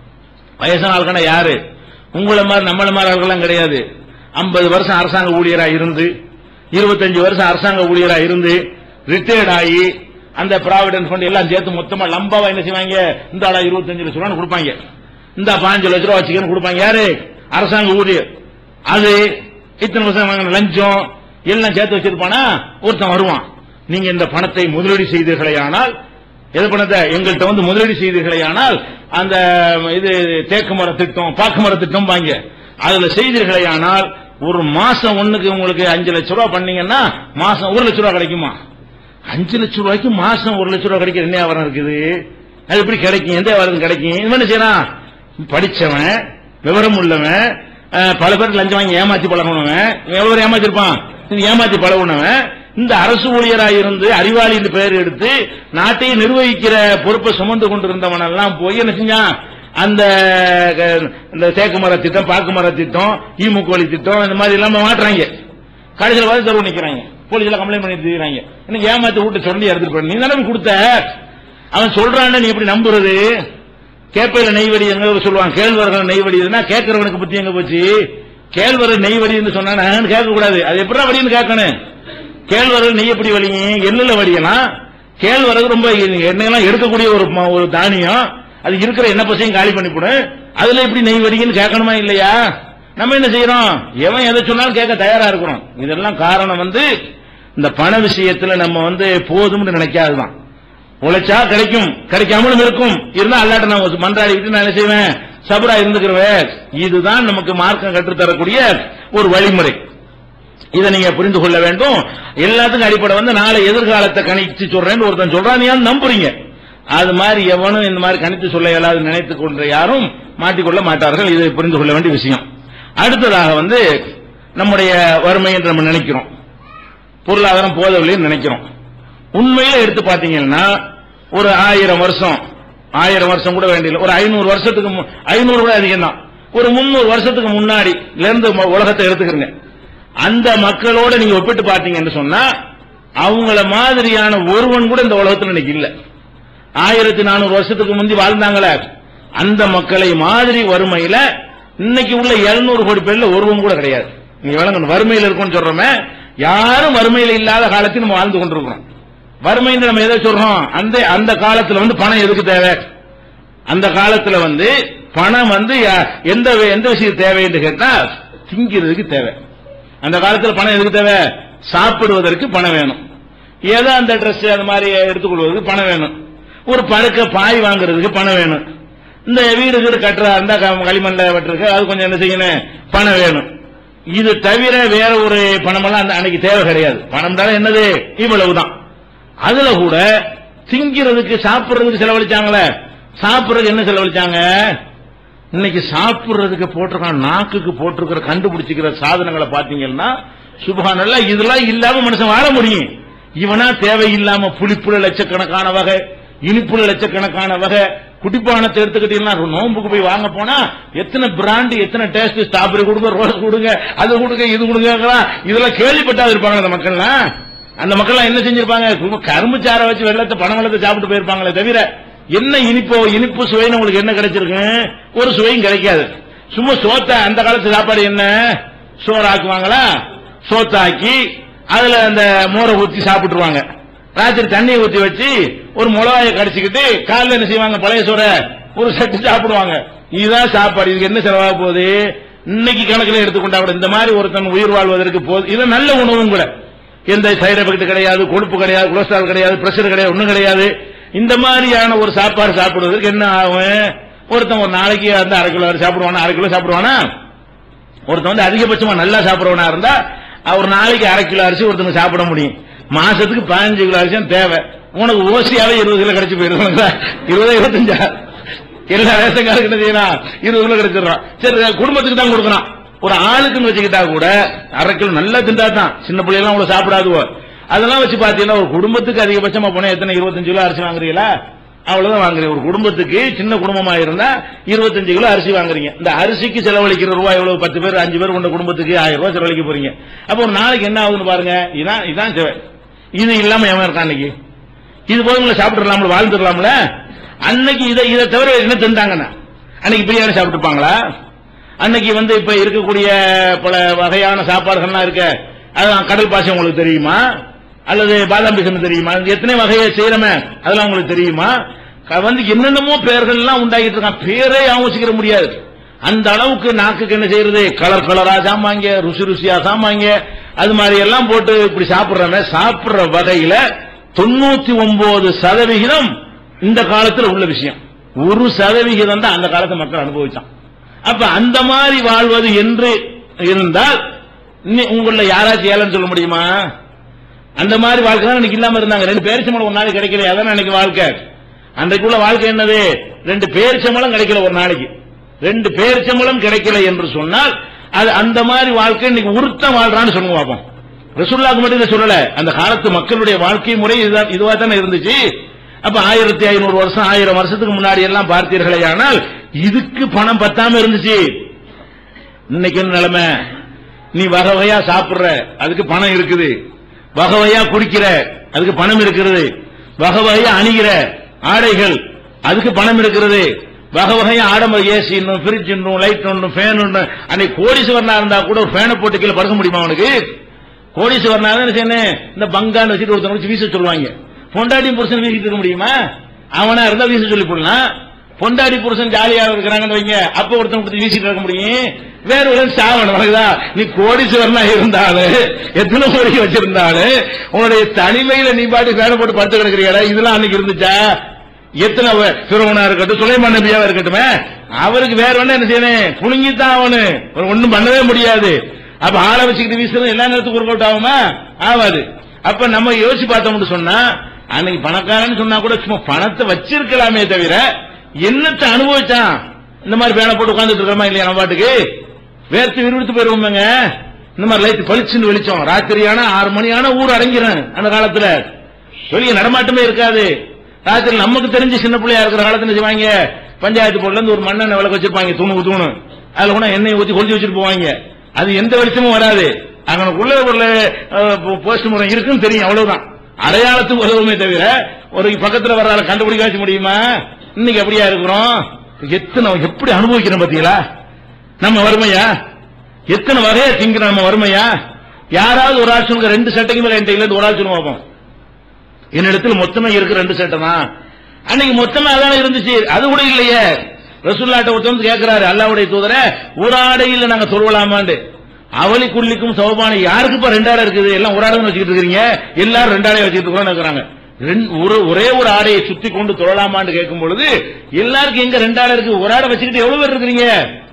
Speaker 1: வயசான ஆளுக்கான யாரு, உங்களை மாதிரி நம்மள மாதிரி ஆளுக்கெல்லாம் கிடையாது. ஐம்பது வருஷம் அரசாங்க ஊழியரா இருந்து, இருபத்தஞ்சு வருஷம் அரசாங்க ஊழியரா இருந்து ரிட்டையர்ட் ஆகி அந்த ப்ராவிடன்ட் ஃபண்ட் எல்லாம் சேர்த்து மொத்தமா லம்பாவா என்ன செய்வாங்க, இந்த ஆளா இருபத்தஞ்சு லட்சம் ரூபாய் கொடுப்பாங்க, இந்த பாஞ்சு லட்சம் ரூபாய் வச்சுக்கன்னு கொடுப்பாங்க. யாரு? அரசாங்க ஊழியர். அது இத்தனை வருஷம் லஞ்சம் எல்லாம் சேர்த்து வச்சிருப்பானா ஒருத்தன் வருவான், நீங்க இந்த பணத்தை முதலீடு செய்தீர்களே ஆனால், எது பணத்தை எங்கள்கிட்ட வந்து முதலீடு செய்தீர்களே ஆனால் அந்த இது தேக்கு மர திட்டம் பாக்கு மர திட்டம் வாங்க, அதுல செய்தீர்களே ஆனால் ஒரு மாசம் ஒண்ணுக்கு உங்களுக்கு அஞ்சு லட்சம் ரூபாய் பண்ணீங்கன்னா மாசம் ஒரு லட்சம் ரூபாய் கிடைக்குமா? அஞ்சு லட்சம் ரூபாய்க்கு மாசம் ஒரு லட்சம் ரூபாய் கிடைக்கிற என்ன வியாபாரம் இருக்குது? அது எப்படி கிடைக்கும்? எந்த வியாபாரம் கிடைக்கும்? இவன் என்ன செய்யறான், படிச்சவன் விவரம் உள்ளவன், பல பேருக்கு லஞ்சம் வாங்கி ஏமாத்தி பழகினவன், எவ்வளவு ஏமாத்திருப்பான், ஏமாத்தி பழகினவன் இந்த அரசு ஊழியராக இருந்து அறிவாளி என்று பெயர் எடுத்து நாட்டை நிர்வகிக்கிற பொறுப்பை சுமந்து கொண்டிருந்தவன் எல்லாம் போய் என்ன செஞ்சான், அந்த இந்த தேக்கு மர திட்டம், பாக்கு மர திட்டம், ஈமுக்கோழி திட்டம், இந்த மாதிரி எல்லாம் மாட்டுறாங்க. கடைசியில் வந்து தெருவு நிக்கிறாங்க, போலீஸ்ல கம்ப்ளைண்ட் பண்ணிட்டு இருக்கிறாங்க. இன்னைக்கு ஏமாத்தி வீட்டு சொல்லி எடுத்துட்டு போய் நீ தானே கொடுத்த, அவன் சொல்றான்னு நீ எப்படி நம்புறது? கேப்பையில நெய்வடி எங்க சொல்லுவாங்க, கேழ்வரகு நெய்வடினா கேட்கறவனுக்கு புத்தி எங்க போச்சு? கேழ்வரகு நெய்வடின்னு சொன்னா கேட்க கூடாது, அது எப்படா வடின்னு கேட்கணும். கேழ்வரகு நெய் எப்படி வலிங்க? எள்ளுல வடியலாம். கேழ்வரகு ரொம்ப எண்ணெயெல்லாம் எடுக்கக்கூடிய ஒரு ஒரு தானியம், அது இருக்கிற எண்ணெய் பசையும் காலி பண்ணிவிடும். அதுல எப்படி நெய் வடிங்கன்னு கேட்கணுமா இல்லையா? நம்ம என்ன செய்யறோம்? எவன் எதை சொன்னாலும் கேட்க தயாரா இருக்கிறோம். இதெல்லாம் காரணம் வந்து இந்த பண விஷயத்துல நம்ம வந்து போதும்னு நினைக்காதுதான். உழைச்சா கிடைக்கும், கிடைக்காமலும் இருக்கும். இருந்தா அல்லாட்ட நான் மன்றாடிக்கிட்டு நான் என்ன செய்வேன்? சபரா இருந்துக்கிறேன். இதுதான் நமக்கு மார்க்கம் கற்றுத்தரக்கூடிய ஒரு வழிமுறை. இதை நீங்க புரிந்து கொள்ள வேண்டும். எல்லாத்துக்கும் அடிப்படை வந்து நாளை எதிர்காலத்தை கணிச்சு சொல்றேன்னு ஒருத்தன் சொல்றான், நீ நம்புறீங்க. அது மாதிரி எவனும் இந்த மாதிரி கணித்து சொல்ல இயலாது நினைத்துக் கொண்ட யாரும் மாட்டிக்கொள்ள மாட்டார்கள். இதை புரிந்து கொள்ள வேண்டிய விஷயம். அடுத்ததாக வந்து நம்முடைய வறுமை என்று நம்ம நினைக்கிறோம், பொருளாதாரம் போதவில்லைன்னு நினைக்கிறோம். உண்மையில எடுத்து பாத்தீங்கன்னா ஒரு ஆயிரம் வருஷம் ஆயிரம் வருஷம் கூட வேண்டிய ஒரு ஐநூறு வருஷத்துக்கு ஐநூறு கூட அதிகம் தான். ஒரு முன்னூறு வருஷத்துக்கு முன்னாடி இருந்து உலகத்தை எடுத்துக்கிறீங்க. அந்த மக்களோட நீங்க ஒப்பிட்டு பாத்தீங்கன்னு சொன்னா அவங்கள மாதிரியான ஒருவன் கூட இந்த உலகத்தில் இன்னைக்கு இல்ல. ஆயிரத்தி நானூறு வருஷத்துக்கு முந்தி வாழ்ந்தாங்களே அந்த மக்களை மாதிரி வறுமையில இன்னைக்கு உள்ள எழுநூறு கோடி பேர்ல ஒருவன் கூட கிடையாது. நீங்க விளங்கணும், வறுமையில் இருக்கும்னு சொல்றோமே, யாரும் வறுமையில் இல்லாத காலத்தில் நம்ம வாழ்ந்து கொண்டிருக்கிறோம். வறுமைன்னு நம்ம எதை சொல்றோம்? அந்த அந்த காலத்துல வந்து பணம் எதுக்கு தேவை? அந்த காலத்துல வந்து பணம் வந்து எந்த எந்த விஷயம் தேவை என்று கேட்டா திங்கிறதுக்கு தேவை. அந்த காலத்துல பணம் எதுக்கு தேவை? சாப்பிடுவதற்கு பணம் வேணும். ஏதோ அந்த ட்ரெஸ் அந்த மாதிரி எடுத்துக்கொள்வதற்கு பணம் வேணும். ஒரு படுக்க பாய் வாங்குறதுக்கு பணம் வேணும். இந்த வீடு வீடு கட்டுறா இருந்தா களிமண்ல வெட்டுறதுக்கு அது கொஞ்சம் என்ன செய்யணும்? பணம் வேணும். இது தவிர வேற ஒரு பணமெல்லாம் அன்னைக்கு தேவை கிடையாது. பணம் தானே என்னது? இவ்வளவுதான். அதுல கூட திங்கிறதுக்கு சாப்பிடுறதுக்கு செலவழிச்சாங்களே, சாப்பிடுறதுக்கு என்ன செலவழிச்சாங்க? இன்னைக்கு சாப்பிடுறதுக்கு போட்டிருக்கான், நாக்குக்கு போட்டிருக்கிற கண்டுபிடிச்சிக்கிற சாதனங்களை பாத்தீங்கன்னா சுப்ஹானல்லாஹ், இதெல்லாம் இல்லாம மனுஷன் வாழ முடியும். இவனா தேவையில்லாம புளிப்புல லட்சக்கணக்கான வகை, இனிப்புல லட்சக்கணக்கான வகை, குடிப்பானத்தை எடுத்துக்கிட்டீங்கன்னா நோம்புக்கு போய் வாங்க போனா எத்தனை பிராண்ட், எத்தனை டேஸ்ட், ஸ்ட்ராபெரி கொடுங்க, ரோஸ் கொடுங்க, அது கொடுங்க, இது கொடுங்க, இதெல்லாம் கேள்விப்பட்டாது இருப்பாங்க அந்த மக்கள்லாம். அந்த மக்கள்லாம் என்ன செஞ்சிருப்பாங்க? கரும்பு சாரை வச்சு வெள்ளத்தை பண வெள்ளத்தை சாப்பிட்டு போயிருப்பாங்களே தவிர என்ன இனிப்போ இனிப்பு சுவைன்னு உங்களுக்கு என்ன கிடைச்சிருக்கு? ஒரு சுவையும் கிடைக்காது. சும்மா சோத்த அந்த காலத்து சாப்பாடு என்ன சோறு ஆக்குவாங்களா? சோத்தாக்கி அதுல அந்த மோரை ஊத்தி சாப்பிட்டுருவாங்க. ராத்திரி தண்ணியை ஊத்தி வச்சு ஒரு மிளகாயை கடிச்சுக்கிட்டு காலைல என்ன செய்வாங்க? பழைய சோறை ஒரு சட்டு சாப்பிடுவாங்க. இதுதான் சாப்பாடு. இதுக்கு என்ன செலவாக போகுது? இன்னைக்கு கணக்கில் எடுத்துக்கொண்டா கூட இந்த மாதிரி ஒருத்தன் உயிர் வாழ்வதற்கு போகுது. இது நல்ல உணவும் கூட, எந்த சைடு எஃபெக்ட் கிடையாது, கொழுப்பு கிடையாது, கொலஸ்ட்ரால் கிடையாது, பிரஷர் கிடையாது, ஒண்ணும் கிடையாது. இந்த மாதிரியான ஒரு சாப்பாடு சாப்பிடுவதற்கு என்ன ஆகும்? ஒருத்தன் ஒரு நாளைக்கு வந்து அரை கிலோ சாப்பிடுவானா? அரை கிலோ சாப்பிடுவானா? ஒருத்தன் வந்து அதிகபட்சமா நல்லா சாப்பிடுவனா இருந்தா ஒரு நாளைக்கு அரை கிலோ அரிசி ஒருத்தங்க சாப்பிட முடியும். மாசத்துக்கு பதினஞ்சு கிலோ அரிசி தேவை. உனக்கு ஓசியாவே இருபது கிலோ கிடைச்சு போயிருவாங்க. இருபது இருபத்தஞ்சா எல்லா ரேஷன் கார்டுக்கு என்ன செய்யலாம்? இருபது கிலோ கிடைச்சிடறான். சரி, குடும்பத்துக்கு தான் கொடுக்கறான். ஒரு ஆளுக்குன்னு வச்சுக்கிட்டா கூட அரை கிலோ நல்லா திண்டா தான். சின்ன பிள்ளைலாம் அவ்வளவு சாப்பிடாதுவோ. அதெல்லாம் வச்சு பாத்தீங்கன்னா ஒரு குடும்பத்துக்கு அதிகபட்சமா போனா எத்தனை? இருபத்தஞ்சு கிலோ அரிசி வாங்குறீங்களா? அவ்வளவுதான் வாங்குறீங்க. ஒரு குடும்பத்துக்கு சின்ன குடும்பமா இருந்தா இருபத்தஞ்சு கிலோ அரிசி வாங்குறீங்க. இந்த அரிசிக்கு செலவழிக்கிற ரூபாய் எவ்வளவு? பத்து பேர் அஞ்சு பேர் கொண்ட குடும்பத்துக்கு ஆயிரம் ரூபாய் செலவழிக்க போறீங்க. அப்ப ஒரு நாளைக்கு என்ன ஆகுதுன்னு பாருங்க. இதான் இதான் இது இல்லாம எவன் இருக்கான் அன்னைக்கு? இது போதுங்களா? சாப்பிட்டுலாம்ல, வாழ்ந்துடலாம்ல. அன்னைக்கு இதை இதை தவிர என்ன திண்டாங்கன்னா அன்னைக்கு பிரியாணி சாப்பிட்டுப்பாங்களா? அன்னைக்கு வந்து இப்ப இருக்கக்கூடிய பல வகையான சாப்பாடுகள்லாம் இருக்க, அதான் கடல் பாசி உங்களுக்கு தெரியுமா? அல்லது பாதாம் பிசன் தெரியுமா? எத்தனை வகையை செய்யறமே அதெல்லாம் உங்களுக்கு தெரியுமா? வந்து என்னென்னமோ பெயர்கள் எல்லாம் உண்டாகிட்டு இருக்கான். பேரே யோசிக்கிற முடியாது. அந்த அளவுக்கு நாக்குக்கு என்ன செய்யறது? கலர் கலரா சாமாங்க, ருசி ருசியா சாமாங்க, அது மாதிரி எல்லாம் போட்டு இப்படி சாப்பிடுறமே. சாப்பிடுற வகையில தொண்ணூத்தி ஒன்பது சதவிகிதம் இந்த காலத்தில் உள்ள விஷயம். ஒரு சதவிகிதம் தான் அந்த காலத்து மக்கள் அனுபவிச்சான். அப்ப அந்த மாதிரி வாழ்வது என்று இருந்தால் உங்கள யாராச்சும் ஏலன்னு சொல்ல முடியுமா? அந்த மாதிரி வாழ்க்கை தான் இன்னைக்கு இல்லாம இருந்தாங்க. ரெண்டு பேரிச்சம்பளம் ஒரு நாளைக்கு கிடைக்கல, அதான் அன்னைக்கு வாழ்க்கை. அன்றைக்குள்ள வாழ்க்கை என்னது? ரெண்டு பேரிச்சம்பளம் கிடைக்கல ஒரு நாளைக்கு. ரெண்டு பேரிச்சம்பளம் கிடைக்கல என்று சொன்னால் அது அந்த மாதிரி வாழ்க்கை இன்னைக்கு உருத்தம் வாழ்றான்னு சொல்லுங்க பார்ப்போம். ரசூலுல்லாஹ் மட்டும் இதை சொல்லல, அந்த காலத்து மக்களுடைய வாழ்க்கை முறை இதுவா தானே இருந்துச்சு. அப்ப ஆயிரத்தி ஐநூறு வருஷம் ஆயிரம் வருஷத்துக்கு முன்னாடி எல்லாம் பார்த்தீர்களே ஆனால் இதுக்கு பணம் பத்தாம இருந்துச்சு. இன்னைக்கு என்ன நிலைமை? நீ வகை வகையா சாப்பிடுற, அதுக்கு பணம் இருக்குது. வகை வகையா குடிக்கிற, அதுக்கு பணம் இருக்கிறது. வகை வகையா அணிகிற ஆடைகள், அதுக்கு பணம் இருக்கிறது. வகை வகையா ஆடம்பர ஏசி, பிரிட்ஜ், லைட், ஃபேன். அன்னைக்கு கோடீஸ்வரனா இருந்தா கூட ஒரு ஃபேனை போட்டு கீழே படுக்க முடியுமா அவனுக்கு? கோடீஸ்வரனா தான் இந்த பங்கான்னு வச்சுட்டு ஒருத்தன் வச்சு வீச சொல்லுவாங்க. பொண்டாட்டி புருஷன் வீசிட்டு இருக்க முடியுமா? அவனா இருந்தா வீச சொல்லி போடலாம். பொண்டாடி புருஷன் ஜாலியா இருக்கிறாங்கன்னு வைங்க, அப்ப ஒருத்தன் வீசிட்டு இருக்க முடியும். வேற ஒரு சாவணா நீ கோடீஸ்வரனா இருந்தாலும் எத்தனை கோடி வச்சிருந்தாலும் உன்னுடைய தனிமையில நீ பாட்டு வேலை போட்டு படுத்து கிடக்குறியா? இதெல்லாம் அன்னைக்கு இருந்துச்சா? எத்தனை பிறவனா இருக்கட்டும், சுலைமான் நபியாவா இருக்கட்டுமே, அவருக்கு வேற ஒண்ணு என்ன செய்யணும்? புழுங்கித்தான் அவனு ஒண்ணும் பண்ணவே முடியாது. அப்ப ஆளை வச்சுக்கிட்டு வீசுறது எல்லா நேரத்துக்கும் ஒர்க் அவுட் ஆகுமா? ஆகாது. அப்ப நம்ம யோசிச்சு பார்த்தோம்னு சொன்னா, அன்னைக்கு பணக்காரன்னு சொன்னா கூட சும்மா பணத்தை வச்சிருக்கலாமே தவிர என்னத்தை அனுபவிச்சான்? இந்த மாதிரி பேனை போட்டு உட்கார்ந்துட்டு இருக்கமா இல்லையா? நம்ம பாட்டுக்கு வேர்த்து விறுவிறுத்து போயிருவோங்க. இந்த மாதிரி லைட் பளிச்சுன்னு வெளிச்சம், ராத்திரியான ஆறு மணியான ஊர் அடங்கிறேன். அந்த காலத்துல வெளியே நடமாட்டமே இருக்காது. ராத்திரி நமக்கு தெரிஞ்சு சின்ன பிள்ளையா இருக்கிற காலத்துல செய்வாங்க, பஞ்சாயத்து போர்டுல இருந்து ஒரு மண்ணெண்ணெய் விளக்கு வச்சிருப்பாங்க, தூணு தூணு. அதுல கூட எண்ணெய் ஊத்தி கொளுத்தி வச்சுட்டு போவாங்க. அது எந்த வெளிச்சமும் வராது. அங்கனுக்குள்ள ஒரு போஸ்ட் முறை இருக்குன்னு தெரியும், அவ்வளவுதான். அடையாளத்துக்கு உதவுமே தவிர ஒரு பக்கத்துல வர்றால கண்டுபிடிக்க வச்சு முடியுமா? இன்னைக்கு எப்படியா இருக்கிறோம்? எத்தனை எப்படி அனுபவிக்கிறோம் பாத்தீங்களா நம்ம வறுமையா? எத்தனை வகையா திங்கிற நம்ம வறுமையா? யாராவது ஒரு ஆள் சொல்லுங்க, ரெண்டு சட்டைக்கு மேல என்கிட்ட இல்ல ஒரு ஆள் சொல்லுவோம். பார்ப்போம். என்னிடத்தில் மொத்தமா இருக்கு ரெண்டு சட்டை தான். அன்னைக்கு மொத்தமா அதான் இருந்துச்சு, அது கூட இல்லையே. ரசூலுல்லாஹ்ட்ட ஒருத்தர் கேட்கிறாரு, அல்லாஹ்வுடைய தூதரே, ஒரு ஆடையில் நாங்க தொழுவலாமான்னு. அவளி குள்ளிக்கும் சௌபானி, யாருக்குப்பா ரெண்டு ஆடை இருக்குது? எல்லாம் ஒரு ஆடை வச்சுக்கிட்டு இருக்கீங்க, எல்லாரும் ரெண்டு ஆடையை வச்சுக்கிட்டு இருக்கிறாங்க. ஒரே ஒரு ஆடையை சுத்தி கொண்டு தொழலாமான்னு கேட்கும் பொழுது எல்லாருக்கும் எங்க ரெண்டு ஆடை இருக்கு? ஒரு ஆடை வச்சுக்கிட்டு எவ்வளவு பேர் இருக்கிறீங்க?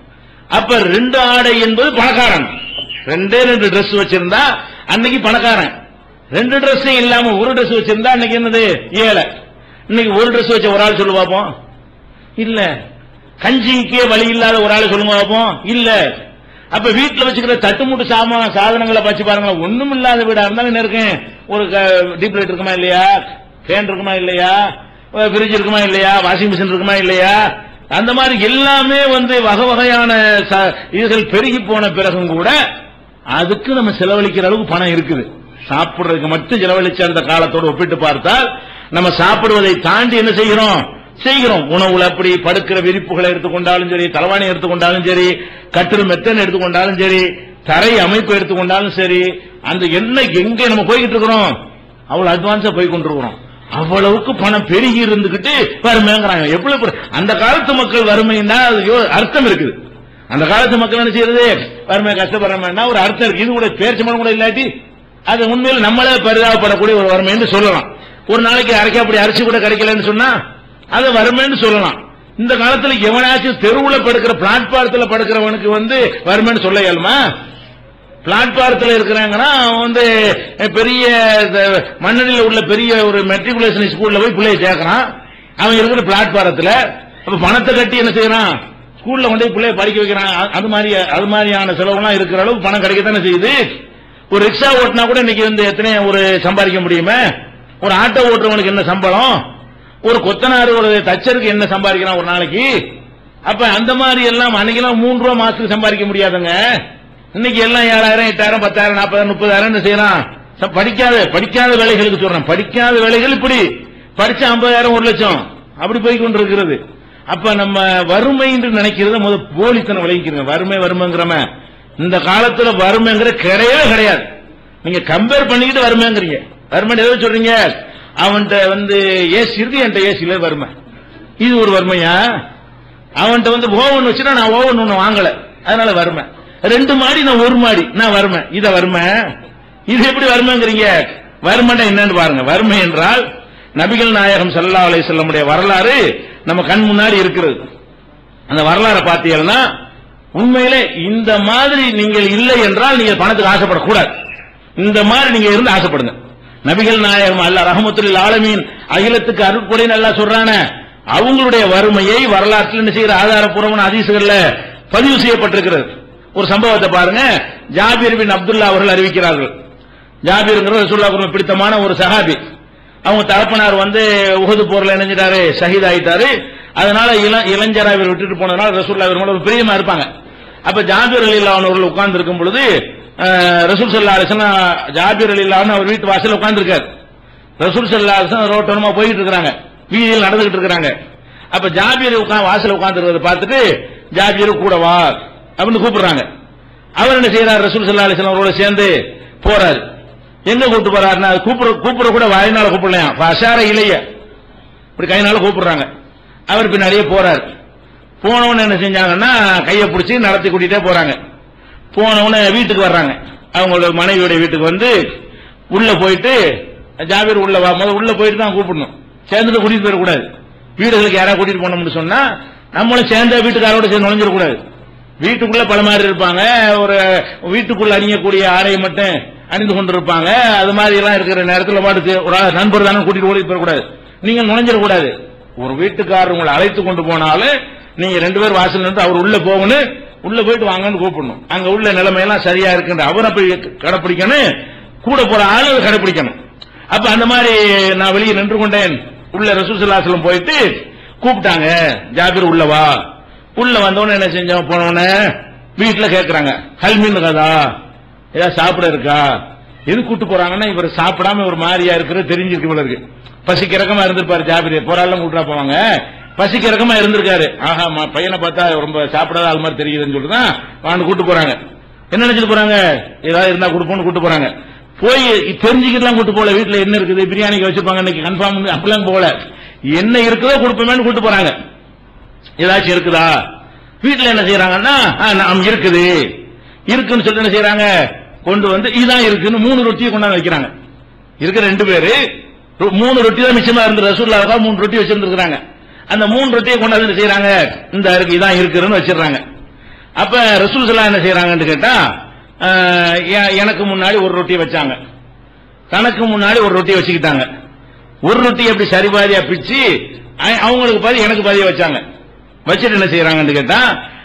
Speaker 1: அப்ப ரெண்டு ஆடை என்பது பணக்காரன். ரெண்டே ரெண்டு டிரெஸ் வச்சிருந்தா அன்னைக்கு பணக்காரன். ரெண்டு டிரெஸ் இல்லாம ஒரு டிரெஸ் வச்சிருந்தா அன்னைக்கு என்னது? ஏழை. இன்னைக்கு ஒரு டிரெஸ் வச்ச ஒரு ஆள் சொல்லு பார்ப்போம். இல்ல. கஞ்சிக்கே வழி இல்லாத ஒரு ஆள் சொல்லுங்க பார்ப்போம். இல்ல. அப்ப வீட்டுல வச்சுக்கிற தட்டுமுட்டு சாமான சாதனங்களை வச்சு பாருங்க, ஒண்ணும் இல்லாத வீடா இருந்தாலும் என்ன இருக்கு? ஒரு டீப் லைட் இருக்குமா இல்லையா? ஃபேன் இருக்குமா இல்லையா? பிரிட்ஜ் இருக்குமா இல்லையா? வாஷிங் மிஷின் இருக்குமா இல்லையா? அந்த மாதிரி எல்லாமே வந்து வகை வகையான இதுகள் பெருகி போன பிறகும் கூட அதுக்கு நம்ம செலவழிக்கிற அளவுக்கு பணம் இருக்குது. சாப்பிடுறதுக்கு மட்டும் செலவழிச்ச அந்த காலத்தோடு ஒப்பிட்டு பார்த்தால் நம்ம சாப்பிடுவதை தாண்டி என்ன செய்கிறோம் செய்கிறோம் உணவுல அப்படி படுக்கிற விரிப்புகளை எடுத்துக்கொண்டாலும் சரி, தலைவாணி எடுத்துக்கொண்டாலும் சரி, கட்டில் மெத்தன் எடுத்துக்கொண்டாலும் சரி, தரை அமைப்பு எடுத்துக்கொண்டாலும் சரி, அந்த என்ன எங்க நம்ம போய்கிட்டு இருக்கிறோம்? அவ்வளவு அட்வான்ஸா போய் கொண்டிருக்கிறோம். அவ்வளவுக்கு பணம் பெருகி இருந்துகிட்டு வறுமைங்கிறாங்க. எவ்வளவு அந்த காலத்து மக்கள் வறுமைன்னா அர்த்தம் இருக்குது. அந்த காலத்து மக்கள் என்ன செய்யறது? வறுமை கஷ்டப்படுறோம்னா ஒரு அர்த்தம் இருக்கு. இது கூட பேர்ச்சி மனம் கூட இல்லாட்டி அது உண்மையில் நம்மளே பரிதாபப்படக்கூடிய ஒரு வறுமை என்று சொல்லலாம். ஒரு நாளைக்கு அரைக்காப்படி அரிசி கூட கிடைக்கலன்னு சொன்னா அது வறுமைன்னு சொல்லலாம். இந்த காலத்துல எவனாச்சும் தெருவில் படுக்கிற பிளாட்பாரத்தில் படுக்கிறவனுக்கு வந்து வறுமைன்னு சொல்ல இயலுமா? பிளாட்பாரத்தில் இருக்கிறாங்கன்னா வந்து பெரிய மண்ணடியில் உள்ள பெரிய ஒரு மெட்ரிகுலேஷன் ஸ்கூல்ல போய் பிள்ளைய சேர்க்கிறான். அவன் இருக்கிற பிளாட்பாரத்தில் அப்ப பணத்தை கட்டி என்ன செய்யறான்? ஸ்கூல்ல கொண்டு போய் பிள்ளைய படிக்க வைக்கிறான். அது மாதிரி அது மாதிரியான செலவுலாம் இருக்கிற அளவுக்கு பணம் கிடைக்கத்தானே செய்யுது. ஒரு ரிக்ஷா ஓட்டினா கூட இன்னைக்கு வந்து எத்தனை ஒரு சம்பாதிக்க முடியுமே? ஒரு ஆட்டோ ஓட்டுறவனுக்கு என்ன சம்பளம்? ஒரு கொத்தனார் ஒரு தச்சருக்கு என்ன சம்பாதிக்கிறான் ஒரு நாளைக்கு? அப்ப அந்த மாதிரி எல்லாம் அன்னைக்கெல்லாம் மூன்று ரூபா மாசத்துக்கு சம்பாதிக்க முடியாதுங்க. இன்னைக்கு எல்லாம் ஏழாயிரம் எட்டாயிரம் பத்தாயிரம் நாற்பதாயிரம் முப்பதாயிரம் என்ன செய்யறான்? படிக்காத படிக்காத வேலைகளுக்கு சொல்றேன். படிக்காத வேலைகள் இப்படி படிச்ச ஐம்பதாயிரம் ஒரு லட்சம் அப்படி போய் கொண்டிருக்கிறது. அப்ப நம்ம வறுமை என்று நினைக்கிறத முதல் போலித்தனம் விளைவிக்கிறோம். வறுமை வறுமைங்கிறம இந்த காலத்துல வறுமைங்கிற கிடையவே கிடையாது. நீங்க கம்பேர் பண்ணிக்கிட்டு வறுமைங்கிறீங்க. வறுமை எதாவது சொல்றீங்க, அவன்கிட்ட வந்து ஏசி இருக்கு, என்கிட்ட ஏசி இல்ல, வறுமை. இது ஒரு வறுமையா? அவன்கிட்ட வந்து ஓவன் வச்சுன்னா நான் ஓவன் ஒண்ணு வாங்கல, அதனால வறுமை. ரெண்டு மாடி நான் ஒரு மாடி நான் வறுமை. இத வறுமை. இது எப்படி வறுமைங்கிறீங்க? வறுமைன்னா என்னன்னு பாருங்க. வறுமை என்றால் நபிகள் நாயகம் ஸல்லல்லாஹு அலைஹி வஸல்லம் வரலாறு நம்ம கண் முன்னாடி இருக்கிறது. அந்த வரலாறை பார்த்தீங்கன்னா உண்மையிலே இந்த மாதிரி நீங்கள் இல்லை என்றால் நீங்க பணத்துக்கு ஆசைப்படக்கூடாது. இந்த மாதிரி நீங்க இருந்து ஆசைப்படுங்க. நபிகள் நாயகம் அல்லாஹ் ரஹ்மத்துல் ஆலமீன் அகிலத்துக்கு அருட்கொடைன்னு அல்லாஹ் சொல்றானே, அவங்களுடைய வறுமையை வரலாற்றில் என்ன செய்கிற ஆதாரப்பூர்வமான ஹதீஸ்கள்ல பதிவு செய்யப்பட்டிருக்கிறது. ஒரு சம்பவத்தை பாருங்க. ஜாபீர் பின் அப்துல்லா அவர்கள் அறிவிக்கிறார்கள். ஜாபீர்ங்கிறது ரசூலுல்லாஹ்வுக்கு பிடித்தமான ஒரு சஹாபி. அவங்க தகப்பனார் வந்து உஹது போர்ல இணைஞ்சிட்டாரு, ஷஹீத் ஆயிட்டாரு. அதனால இளைஞரா இவர் விட்டுட்டு போனதுனால ரசூலுல்லாஹி இவர் மேல பிரியமா இருப்பாங்க. அப்ப ஜாபிர் ரலியல்லாஹு அன்ஹு அவர்கள் உட்கார்ந்து இருக்கும் பொழுது ரசூல் ஸல்லல்லாஹு அலைஹி வஸல்லம் ஜாபிர் ரலியல்லாஹு அன்ஹு அவர் வீட்டு வாசல்ல உட்கார்ந்து இருக்காரு. ரசூல் ஸல்லல்லாஹு அலைஹி வஸல்லம் ரோட்டோரமா போயிட்டு இருக்காங்க, வீதியில் நடந்துகிட்டு இருக்காங்க. அப்ப ஜாபிர் உட்கார்ந்து வாசல்ல உட்கார்ந்து இருக்கிறத பார்த்துட்டு ஜாபிர் கூட வா அப்படின்னு கூப்பிடுறாங்க. அவர் என்ன செய்யறாரு, ரசூல் ஸல்லல்லாஹு அலைஹி வஸல்லம் அவரோட சேர்ந்து போறாரு. எங்க கூப்பிட்டு போறாருன்னா கூப்பிட கூப்பிட கூட வாயினால கூப்பிடலையா, அஷார இலைய இப்படி கையினால கூப்பிடுறாங்க. அவர் பின்னாடியே போறாரு. போனவன என்ன செஞ்சாங்கன்னா கையை பிடிச்சி நடத்தி கூட்டிட்டே போறாங்க. போனவன வீட்டுக்கு வர்றாங்க. அவங்களோட மனைவியோட வீட்டுக்கு வந்து உள்ள போயிட்டு ஜாபீர் உள்ள வா, முதல்ல உள்ள போயிட்டு தான் கூப்பிடணும், சேர்ந்துட்டு கூட்டிட்டு போயிடக்கூடாது. வீடுகளுக்கு யாராவது கூட்டிட்டு போனோம்னு சொன்னா நம்மளும் சேர்ந்த வீட்டுக்காரோட சேர்ந்து நுழைஞ்சிடக்கூடாது. வீட்டுக்குள்ள பல மாதிரி இருப்பாங்க, ஒரு வீட்டுக்குள்ள அணியக்கூடிய ஆடையை மட்டும் அணிந்து கொண்டிருப்பாங்க. அது மாதிரி எல்லாம் இருக்கிற நேரத்தில் பாட்டு ஒரு நண்பர் தானே கூட்டிட்டு ஓடி போயிடக்கூடாது, நீங்க நுழைஞ்சிடக்கூடாது. ஒரு வீட்டுக்காரர் உங்களை அழைத்து கொண்டு போனாலும் நீங்க ரெண்டு பேர் வாசல் நின்று அவர் உள்ள போகணும், உள்ள போயிட்டு வாங்கன்னு கூப்பிடணும். அங்க உள்ள நிலைமையெல்லாம் சரியா இருக்குன்ற அவரை போய் கடைப்பிடிக்கணும், கூட போற ஆளு கடைப்பிடிக்கணும். அப்ப அந்த மாதிரி நான் வெளியே நின்று கொண்டேன். உள்ள ரசூல் ஸல்லல்லாஹு அலைஹி வஸல்லம் போயிட்டு கூப்பிட்டாங்க, ஜாபீர் உள்ள வா. உள்ள வந்தவன என்ன செஞ்சோம், போனவன வீட்டுல கேட்கறாங்க, ஹல்மின் கதா ஏதாவது சாப்பிட இருக்கா, எது கூட்டு போறாங்கன்னா இவர் சாப்பிடாம ஒரு மாதிரியா இருக்கிறது தெரிஞ்சிருக்கு போல இருக்கு. பசிக்கு இறக்கமா இருந்திருப்பாரு ஜாபீர், போராளம் கூட்டா போவாங்க, பசிக்கு இறக்கமா இருந்திருக்காரு. ஆஹா பையனை பார்த்தா ரொம்ப சாப்பிடாத அது மாதிரி தெரியுதுன்னு சொல்லிட்டுதான் வாங்க கூட்டு போறாங்க. என்ன நினைச்சிட்டு போறாங்க, ஏதாவது இருந்தா கொடுப்போம்னு கூட்டு போறாங்க. போய் தெரிஞ்சுக்கிட்டுலாம் கூட்டு போல, வீட்டுல என்ன இருக்குது பிரியாணிக்கு வச்சிருப்பாங்க இன்னைக்கு கன்ஃபார்ம் அப்படிலாம் போல, என்ன இருக்குதோ கொடுப்போமேன்னு கூட்டு போறாங்க. ஏதாச்சும் இருக்குதா, வீட்டுல என்ன செய்யறாங்கன்னா நாம் இருக்குது இருக்குன்னு சொல்லிட்டு என்ன செய்யறாங்க, கொண்டு வந்து இதான் இருக்குன்னு மூணு ரொட்டியை கொண்டாந்து வைக்கிறாங்க. இருக்கிற ரெண்டு பேரு மூணு ரொட்டி தான் மிச்சமா இருந்து ரசூலுல்லாஹ் மூணு ரொட்டி வச்சிருந்துருக்காங்க. அந்த மூணு ரொட்டியை கொண்டாந்து என்ன செய்யறாங்க, இந்த இருக்கு இதான் இருக்குன்னு வச்சிடறாங்க. அப்ப ரசூல் ஸல்லல்லாஹு என்ன செய்யறாங்கன்னு கேட்டா, எனக்கு முன்னாடி ஒரு ரொட்டி வச்சாங்க, தனக்கு முன்னாடி ஒரு ரொட்டி வச்சுக்கிட்டாங்க. ஒரு ரொட்டி எப்படி சரிபாதியா பிச்சு அவங்களுக்கு பாதி எனக்கு பாதியா வச்சாங்க. வச்சுட்டு என்ன செய்யறாங்கன்னு கேட்டா,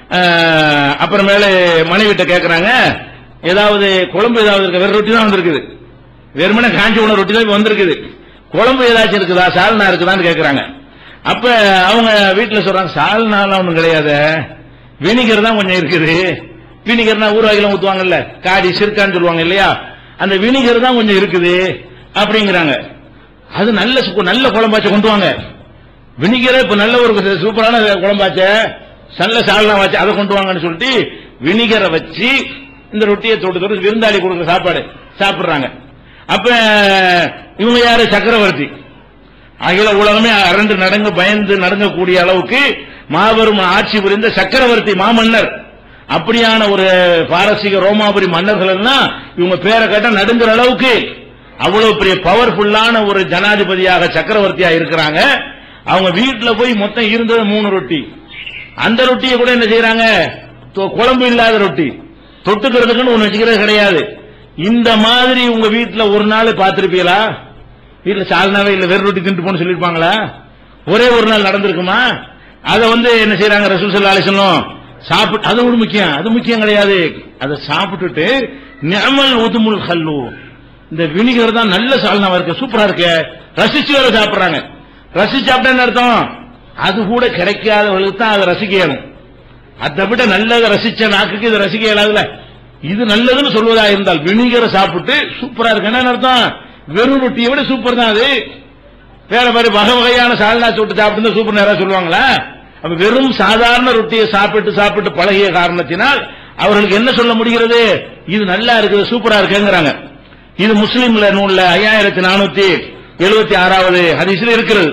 Speaker 1: அப்புறமேல மனைவிட்ட கேட்கறாங்க, ஏதாவது குழம்பு ஏதாவது இருக்கு, வேற ரொட்டி தான் வந்திருக்குது, வெறுமனே காஞ்சி உணவு ரொட்டி தான் வந்திருக்குது, குழம்பு ஏதாச்சும் இருக்குதா, சால்னா இருக்குதான்னு கேட்கறாங்க. அப்ப அவங்க வீட்டுல சொல்றாங்க, சால்னாலாம் ஒண்ணும் கிடையாது, வினிகர் தான் கொஞ்சம் இருக்குது. வினிகர்னா ஊறுகாய்லாம் ஊத்துவாங்கல்ல, காடி சிறுக்கான்னு சொல்லுவாங்க இல்லையா, அந்த வினிகர் தான் கொஞ்சம் இருக்குது அப்படிங்கிறாங்க. அது நல்ல நல்ல குழம்பாச்ச கொண்டு வாங்க, வினிகரை இப்ப நல்ல ஒரு சூப்பரான குழம்பாச்ச நல்ல சால்னா வச்சு அதை கொண்டு வாங்கன்னு சொல்லிட்டு வினிகரை வச்சு இந்த ரொட்டியை தொட்டு தொட்டு விருந்தாளி கொடுக்குற சாப்பாடு சாப்பிடுறாங்க. அப்ப இவங்க யாரு, சக்கரவர்த்தி, அகில உலகமே அரண்டு நடங்க பயந்து நடங்கக்கூடிய அளவுக்கு மாபெரும் ஆட்சி புரிந்த சக்கரவர்த்தி மாமன்னர். அப்படியான ஒரு பாரசீக ரோமாபுரி மன்னர்கள் எல்லாம் இவங்க பேரை கேட்டா நடுங்கிற அளவுக்கு அவ்வளவு பெரிய பவர்ஃபுல்லான ஒரு ஜனாதிபதியாக சக்கரவர்த்தியா இருக்கிறாங்க. அவங்க வீட்டுல போய் மொத்தம் இருந்தது மூணு ரொட்டி, அந்த ரொட்டியை கூட என்ன செய்யறாங்க, குழம்பு இல்லாத ரொட்டி, தொட்டுக்கிறதுக்குன்னு ஒண்ணு வச்சுக்கிறது கிடையாது. இந்த மாதிரி உங்க வீட்டுல ஒரு நாள் பார்த்திருப்பீங்களா, வீட்டுல சால்னாவே இல்ல வெறும் ரொட்டி தின்ட்டு போன்னு சொல்லிருப்பாங்களா, ஒரே ஒரு நாள் நடந்திருக்குமா? அதை வந்து என்ன செய்யறாங்க, ரசூல் ஸல்லல்லாஹு அலைஹி வஸல்லம் சாப்பிட்டு, அது ஒரு முக்கியம், அது முக்கியம் கிடையாது, அதை சாப்பிட்டுட்டு நிஅமல் உதுமுல் ஹல்லு, இந்த வினிகர் தான் நல்ல சால்னாவா இருக்கு, சூப்பரா இருக்கு, ரசிச்சு வேற சாப்பிடுறாங்க. ரசிச்சு சாப்பிட்டா அர்த்தம், அது கூட கிடைக்காதவர்களுக்கு தான் அதை ரசிக்கணும். அதை விட நல்லதை ரசிச்ச நாக்குக்கு இதை ரசிக்க இயலாதுல. இது நல்லதுன்னு சொல்வதா இருந்தால் வினிகரை சாப்பிட்டு சூப்பரா இருக்கு என்ன அர்த்தம், வெறும் ரொட்டியை விட சூப்பர் தான் அது. வேற மாதிரி வகை வகையான சால்னா சுட்டு சாப்பிட்டு சூப்பர் நேரம் சொல்லுவாங்களா? அப்ப வெறும் சாதாரண ரொட்டியை சாப்பிட்டு சாப்பிட்டு பழகிய காரணத்தினால் அவர்களுக்கு என்ன சொல்ல முடிகிறது, இது நல்லா இருக்குது சூப்பரா இருக்குங்கிறாங்க. இது முஸ்லிம்ல நூல்ல ஐயாயிரத்தி நானூத்தி எழுபத்தி ஆறாவது ஹதீஸ்ல இருக்கிறது.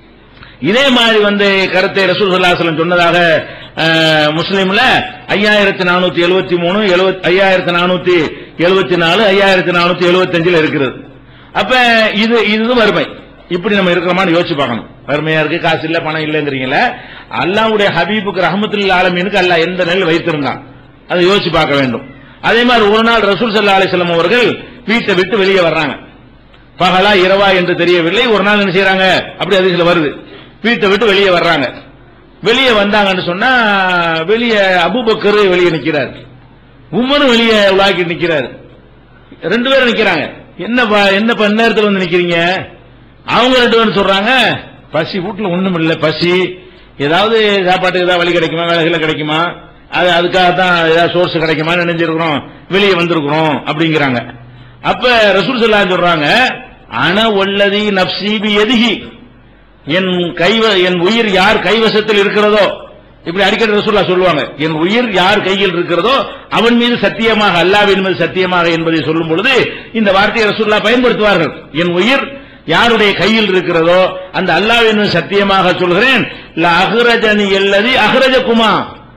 Speaker 1: இதே மாதிரி வந்து கருத்தை ரசூல் ஸல்லல்லாஹு அலைஹி வஸல்லம் சொன்னதாக முஸ்லிம்ல ஐயாயிரத்தி நானூத்தி எழுபத்தி மூணு ஐயாயிரத்தி நானூத்தி எழுபத்தி நாலு ஐயாயிரத்தி நானூத்தி எழுபத்தி அஞ்சுல இருக்கிறது. அப்ப இது இது வறுமை. இப்படி நம்ம இருக்கிறோமான்னு யோசிச்சு பார்க்கணும். வறுமையா இருக்கு, காசு இல்ல, பணம் இல்லைங்கிறீங்களா, அல்லாஹ்வுடைய ஹபீபுக்கு ரஹ்மத்துல் ஆலமீனுக்கு அல்லாஹ் எந்த நெல் வைத்திருந்தான் அதை யோசிச்சு பார்க்க வேண்டும். அதே மாதிரி ஒரு நாள் ரசூல் ஸல்லல்லாஹு அலைஹி வஸல்லம் அவர்கள் வீட்டை விட்டு வெளியே வர்றாங்க. பகலா இரவா என்று தெரியவில்லை. ஒரு நாள் என்ன செய்யறாங்க, அப்படி ஹதீஸ்ல வருது, வீட்டை விட்டு வெளியே வர்றாங்க. வெளியே வந்தாங்கன்னு சொன்னா வெளியே அபூபக்கர் வெளியே நிக்கிறார், உமரும் வெளியே உலாக்கி நிக்கிறார், ரெண்டு பேரும் நிக்கிறாங்க. என்னப்பா என்னப்பா நேரத்தில் வந்து நிக்கிறீங்க? அவங்க ரெண்டு பேரும் சொல்றாங்க, பசி, வீட்டுல ஒண்ணும் இல்ல, பசி, ஏதாவது சாப்பாட்டுக்கு ஏதாவது வழி கிடைக்குமா, வேலைகளை கிடைக்குமா, அது அதுக்காகத்தான் ஏதாவது சோர்ஸ் கிடைக்குமா நினைஞ்சிருக்கிறோம், வெளியே வந்திருக்கிறோம் அப்படிங்கிறாங்க. அப்ப ரசூல் ஸல்லல்லாஹு அலைஹி சொல்றாங்க, அன வல்லதி நஃப்ஸி பியதிஹி, என் கைவ என் உயிர் யார் கைவசத்தில் இருக்கிறதோ, இப்படி அடிக்கடி ரசூலுல்லாஹ் சொல்லுவாங்க, என் உயிர் யார் கையில் இருக்கிறதோ அவன் மீது சத்தியமாக, அல்லாஹ்வின் மீது சத்தியமாக என்பதை சொல்லும் பொழுது இந்த வார்த்தையை ரசூலுல்லாஹ் பயன்படுத்துவார்கள். என் உயிர் யாருடைய கையில் இருக்கிறதோ அந்த அல்லாஹ்வின் மீது சத்தியமாக சொல்கிறேன், லா அஹ்ரஜனி அல்லதி அஹ்ரஜகுமா,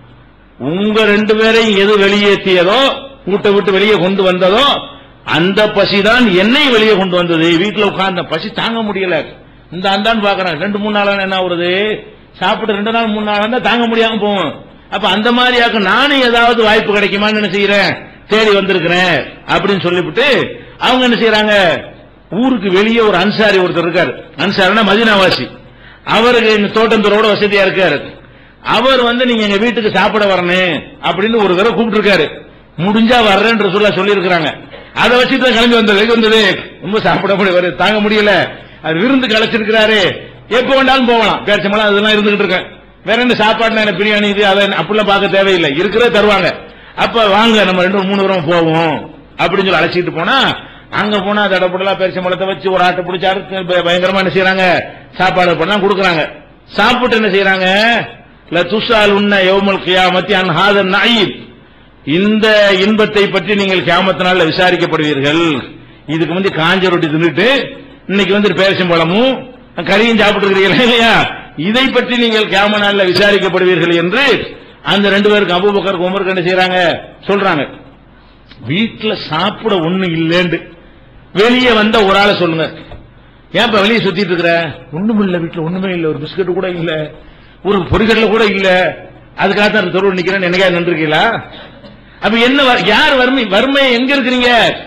Speaker 1: உங்க ரெண்டு பேரையும் எது வெளியேற்றியதோ, வீட்டை விட்டு வெளியே கொண்டு வந்ததோ அந்த பசிதான் என்னை வெளியே கொண்டு வந்தது. வீட்டில் உட்கார்ந்த பசி தாங்க முடியல, இந்த அந்தான்னு பாக்குறேன், ரெண்டு மூணு நாளான என்ன வருது, சாப்பிட்டு ரெண்டு நாள் மூணு நாள் தான் தாங்க முடியாம போவோம். அப்ப அந்த மாதிரியாக்க நானும் ஏதாவது வாய்ப்பு கிடைக்குமான்னு என்ன செய்யறேன், தேடி வந்திருக்கிறேன் அப்படின்னு சொல்லிவிட்டு அவங்க என்ன செய்யறாங்க, ஊருக்கு வெளியே ஒரு அன்சாரி ஒருத்தர் இருக்காரு, அன்சாரினா மதீனாவாசி, அவருக்கு இந்த தோட்டந்தோரோட வசதியா இருக்காரு. அவர் வந்து நீங்க எங்க வீட்டுக்கு சாப்பிட வரணும் அப்படின்னு ஒரு தடவை கூப்பிட்டு இருக்காரு. முடிஞ்சா வர்றேன்ற சொல்ல சொல்லி இருக்கிறாங்க. அதை வச்சுட்டு கிளம்பி வந்தது வந்தது ரொம்ப சாப்பிட முடிய தாங்க முடியல, அது விருந்து கலைச்சிருக்கிறாரு, எப்ப வேண்டாலும் போகலாம், பேரிச்சம்பழம் அதெல்லாம் இருந்துகிட்டு இருக்கேன், வேற என்ன சாப்பாடுனா என்ன பிரியாணி இது அதை அப்படிலாம் பார்க்க தேவையில்லை, இருக்கிறத தருவாங்க. அப்ப வாங்க நம்ம ரெண்டு மூணு தூரம் போவோம் அப்படின்னு சொல்லி அழைச்சிட்டு போனா, அங்க போனா தடப்படலாம் பேரிச்சம்பழத்தை வச்சு ஒரு ஆட்டை பிடிச்சாரு, பயங்கரமா என்ன செய்யறாங்க, சாப்பாடு பண்ணலாம் கொடுக்குறாங்க. சாப்பிட்டு என்ன செய்யறாங்க, லதுஸால் உன்ன யௌமுல் கியாமத்தி அன் ஹாதன் நயீம், இந்த இன்பத்தை பற்றி நீங்கள் கியாமத் நாள்ல விசாரிக்கப்படுவீர்கள். இதுக்கு வந்து காஞ்ச ரொட்டி தின்னுட்டு இன்னைக்கு வந்து பேரிச்சம்பழமும் கறியும் சாப்பிட்டு இருக்கிறீர்கள் இல்லையா, இதை பற்றி நீங்கள் கியாம நாள்ல விசாரிக்கப்படுவீர்கள் என்று அந்த ரெண்டு பேருக்கு அபூபக்கர் உமருக்கு என்ன செய்யறாங்க சொல்றாங்க. வீட்டுல சாப்பிட ஒண்ணு இல்லைன்னு வெளியே வந்த ஒரு ஆளை சொல்லுங்க, ஏன் வெளியே சுத்திட்டு இருக்கிற, ஒண்ணுமே இல்ல வீட்டுல, ஒண்ணுமே இல்ல, ஒரு பிஸ்கட் கூட இல்ல, ஒரு பொறிகடல கூட இல்ல, அதுக்காகத்தான் தெருவில் நிக்கிறேன்னு என்னைக்கா நின்றுருக்கீங்களா? அப்ப என்ன யார் வறுமை, வறுமை எங்க இருக்கிறீங்க,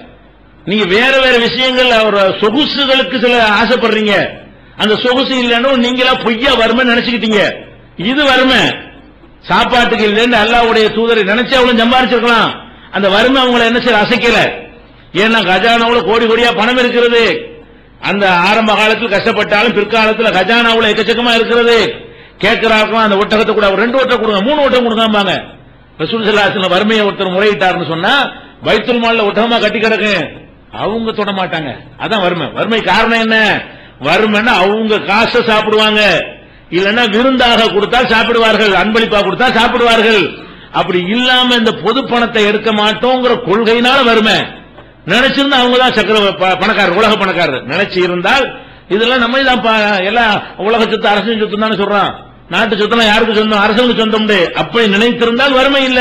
Speaker 1: நீங்க வேற வேற விஷயங்கள் ஒரு சொகுசுகளுக்கு சில ஆசைப்படுறீங்க, அந்த சொகுசு இல்லைன்னு நீங்களா பொய்யா வறுமை நினைச்சுக்கிட்டீங்க, இது வறுமை. சாப்பாட்டுக்கு இல்லைன்னு அல்லாஹ்வுடைய தூதரை நினைச்சு அவங்களும் சம்பாரிச்சிருக்கலாம், அந்த வறுமை அவங்களை என்ன செய்ய அசைக்கல. ஏன்னா கஜானாவுல கோடி கோடியா பணம் இருக்கிறது, அந்த ஆரம்ப காலத்தில் கஷ்டப்பட்டாலும் பிற்காலத்தில் கஜானாவுல எக்கச்சக்கமா இருக்கிறது. கேட்கிறாருக்கும் அந்த ஒட்டகத்தை கூட ரெண்டு ஒட்டகம் கொடுங்க, மூணு ஒட்டகம் கொடுக்காம. ரசூல் ஸல்லல்லாஹு அலைஹி வஸல்லம் வறுமையை ஒருத்தர் முறையிட்டாருன்னு சொன்னா பைத்துல் மால்ல ஒட்டகமா கட்டி கிடக்கு, அவங்க தொட மாட்டாங்க. அதான் வறுமை. வறுமை காரணம் என்ன, வறுமைன்னா அவங்க காசை சாப்பிடுவாங்க, இல்லைன்னா விருந்தாக கொடுத்தால் சாப்பிடுவார்கள், அன்பளிப்பா கொடுத்தா சாப்பிடுவார்கள். அப்படி இல்லாம இந்த பொது பணத்தை எடுக்க மாட்டோங்கிற கொள்கையினால வறுமை. நினைச்சிருந்தா அவங்க தான் சக்கர பணக்காரர், உலக பணக்காரர் நினைச்சு இருந்தால் இதெல்லாம் நம்ம தான் எல்லாம் உலக சொத்து அரசின் சொத்து தானே சொல்றான், நாட்டு சொத்துலாம் யாருக்கு சொந்தம், அரசுக்கு சொந்தம். அப்படி நினைத்திருந்தால் வறுமை இல்ல.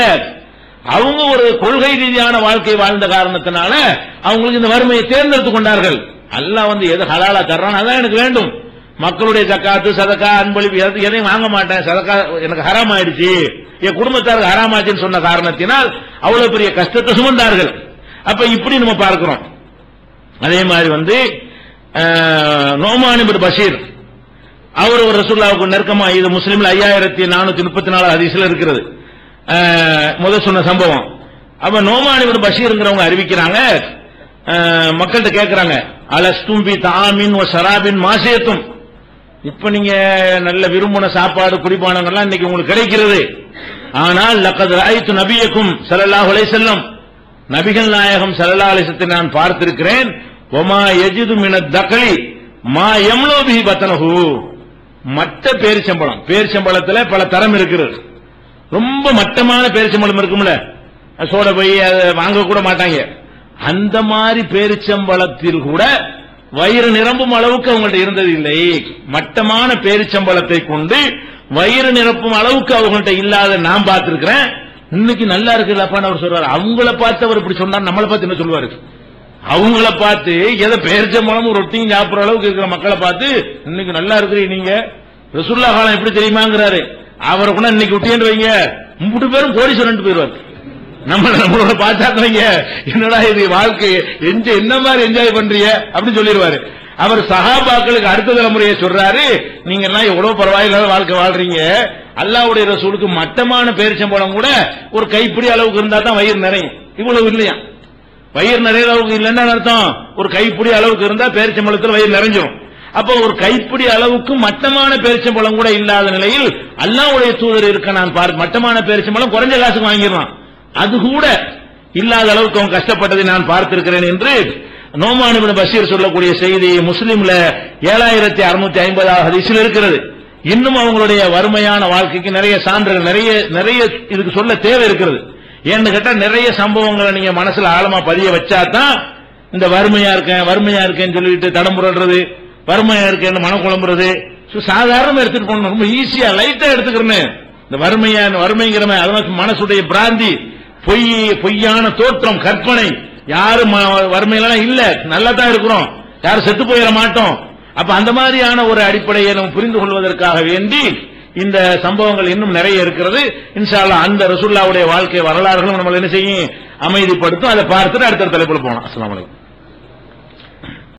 Speaker 1: அவங்க ஒரு கொள்கை ரீதியான வாழ்க்கை வாழ்ந்த காரணத்தினால அவங்களுக்கு இந்த வறுமையை தேர்ந்தெடுத்து கொண்டார்கள். அல்லாஹ் வந்து எது ஹலாலா தர்றான் அதான் எனக்கு வேண்டும். மக்களுடைய ஜக்காத்து சதக்கா அன்பளிப்பு எதையும் வாங்க மாட்டேன், சதக்கா எனக்கு ஹராம் ஆயிடுச்சு, என் குடும்பத்தாருக்கு ஹராம் ஆச்சுன்னு சொன்ன காரணத்தினால் அவ்வளவு பெரிய கஷ்டத்தை சுமந்தார்கள். அப்ப இப்படி நம்ம பார்க்கிறோம். அதே மாதிரி வந்து நோமான் இப்னு பஷீர் அவர் ஒரு ரசூலுல்லாஹ்வுக்கு நெருக்கமா, இது முஸ்லிம்ல ஐயாயிரத்தி நானூத்தி முப்பத்தி நாலு ஹதீஸ்ல இருக்கிறது முதல் சொன்ன சம்பவம். அப்ப நோமான் இப்னு பஷீர்ங்கிறவங்க அறிவிக்கிறாங்க, மக்கள்கிட்ட கேட்கிறாங்க, அலஸ்தும் பி தாமின் வ ஷராபின் மாசியத்தும், இப்ப நீங்க நல்ல விரும்பின சாப்பாடு குடிபானங்கள்லாம் இன்னைக்கு உங்களுக்கு கிடைக்கிறது, ஆனால் லக்கத் ரஅய்து நபியக்கும் ஸல்லல்லாஹு அலைஹி வஸல்லம், நபிகள் நாயகம் ஸல்லல்லாஹு அலைஹி வஸல்லம் நான் பார்த்திருக்கிறேன், வமா யஜிது மினத் தக்லி மா யம்லு பிஹி பத்னஹு, மட்ட பேரிச்சம்பழம், பேரிச்சம்பழத்துல பல தரம் இருக்கிறது, ரொம்ப மட்டமான பேரிச்சம்பழம் இருக்கும்ல, சோட போய் அதை வாங்க கூட மாட்டாங்க, அந்த மாதிரி பேரிச்சம்பழத்தில் கூட வயிறு நிரம்பும் அளவுக்கு அவங்கள்ட்ட இருந்தது இல்லை. மட்டமான பேரிச்சம்பழத்தை கொண்டு வயிறு நிரப்பும் அளவுக்கு அவங்கள்ட்ட இல்லாத நான் பார்த்திருக்கிறேன். இன்னைக்கு நல்லா இருக்குல்லப்பான்னு அவர் சொல்றாரு. அவங்கள பார்த்து அவர் இப்படி சொன்னார், நம்மளை பார்த்து என்ன சொல்லுவாரு, அவங்கள பார்த்து எதை பேரிச்சம்பழமும் ரொட்டியும் சாப்பிடுற அளவுக்கு இருக்கிற மக்களை பார்த்து இன்னைக்கு நல்லா இருக்கிறீங்க நீங்க, ரசூலுல்லாஹ் காலம் எப்படி தெரியுமாங்கிறாரு. அவரை கூட இன்னைக்கு விட்டியன்னு வைங்க, மூணு பேரும் கோடீஸ்வரன் போயிருவாரு. நம்ம நம்மளோட பார்த்தாங்க, என்னடா இது வாழ்க்கை என்ன மாதிரி என்ஜாய் பண்றீங்க அப்படின்னு சொல்லிடுவாரு. அவர் சஹாபாக்களுக்கு அடுத்த தலைமுறையை சொல்றாரு, நீங்க எல்லாம் எவ்வளவு பரவாயில்லாத வாழ்க்கை வாழ்றீங்க, அல்லாஹ்வுடைய ரசூலுக்கு மட்டமான பேரிச்சம்பழம் கூட ஒரு கைப்பிடி அளவுக்கு இருந்தா தான் வயிறு நிறையும், இவ்வளவு இல்லையா, வயிறு நிறைய அளவுக்கு இல்லைன்னா அர்த்தம் ஒரு கைப்பிடி அளவுக்கு இருந்தா பேரிச்சம்பழத்தில் வயிறு நிறைஞ்சிடும். அப்ப ஒரு கைப்பிடி அளவுக்கு மட்டமான பேரிச்சம்பழம் கூட இல்லாத நிலையில் அல்லாஹ்வுடைய தூதர் இருக்க நான் பார்த்து மட்டமான பேரிச்சம்பழம் குறைஞ்ச காசுக்கு வாங்கிடலாம், அது கூட இல்லாத அளவுக்கு அவன் கஷ்டப்பட்டதை நான் பார்த்திருக்கிறேன் என்று நோமான் இப்னு பஷீர் சொல்லக்கூடிய செய்தி முஸ்லிம்ல ஏழாயிரத்தி அறுநூத்தி ஐம்பதாவது ஹதீஸில் இருக்கிறது. இன்னும் அவங்களுடைய வறுமையான வாழ்க்கைக்கு நிறைய சான்றுகள் நிறைய நிறைய இதுக்கு சொல்ல தேவை இருக்கிறது. ஏன்னு கேட்டா நிறைய சம்பவங்களை நீங்க மனசுல ஆழமா பதிய வச்சாதான் இந்த வறுமையா இருக்கேன் வறுமையா இருக்கேன்னு சொல்லிட்டு தடம்புறது, வறுமையா இருக்கேன்னு மனம் குழம்புறது சாதாரணமா எடுத்துட்டு போகணும், ரொம்ப ஈஸியா லைட்டா எடுத்துக்கிறேன்னு இந்த வறுமையான வறுமைங்கிற மனசுடைய பிராந்தி, பொய் பொய்யான தோற்றம், கற்பனை, யாரும் வறுமையிலாம் இல்ல, நல்லா தான் இருக்கிறோம், யாரும் செத்து போயிட மாட்டோம். அப்ப அந்த மாதிரியான ஒரு அடிப்படையை நம்ம புரிந்து கொள்வதற்காக வேண்டி இந்த சம்பவங்கள் இன்னும் நிறைய இருக்கிறது. இன்ஷா அல்லாஹ் அந்த ரசூலுல்லாஹ்வுடைய வாழ்க்கை வரலாறுகளும் நம்ம என்ன செய்யும் அமைதிப்படுத்தும். அதை பார்த்துட்டு அடுத்த தலைப்புல போகலாம். அஸ்ஸலாமு அலைக்கும்.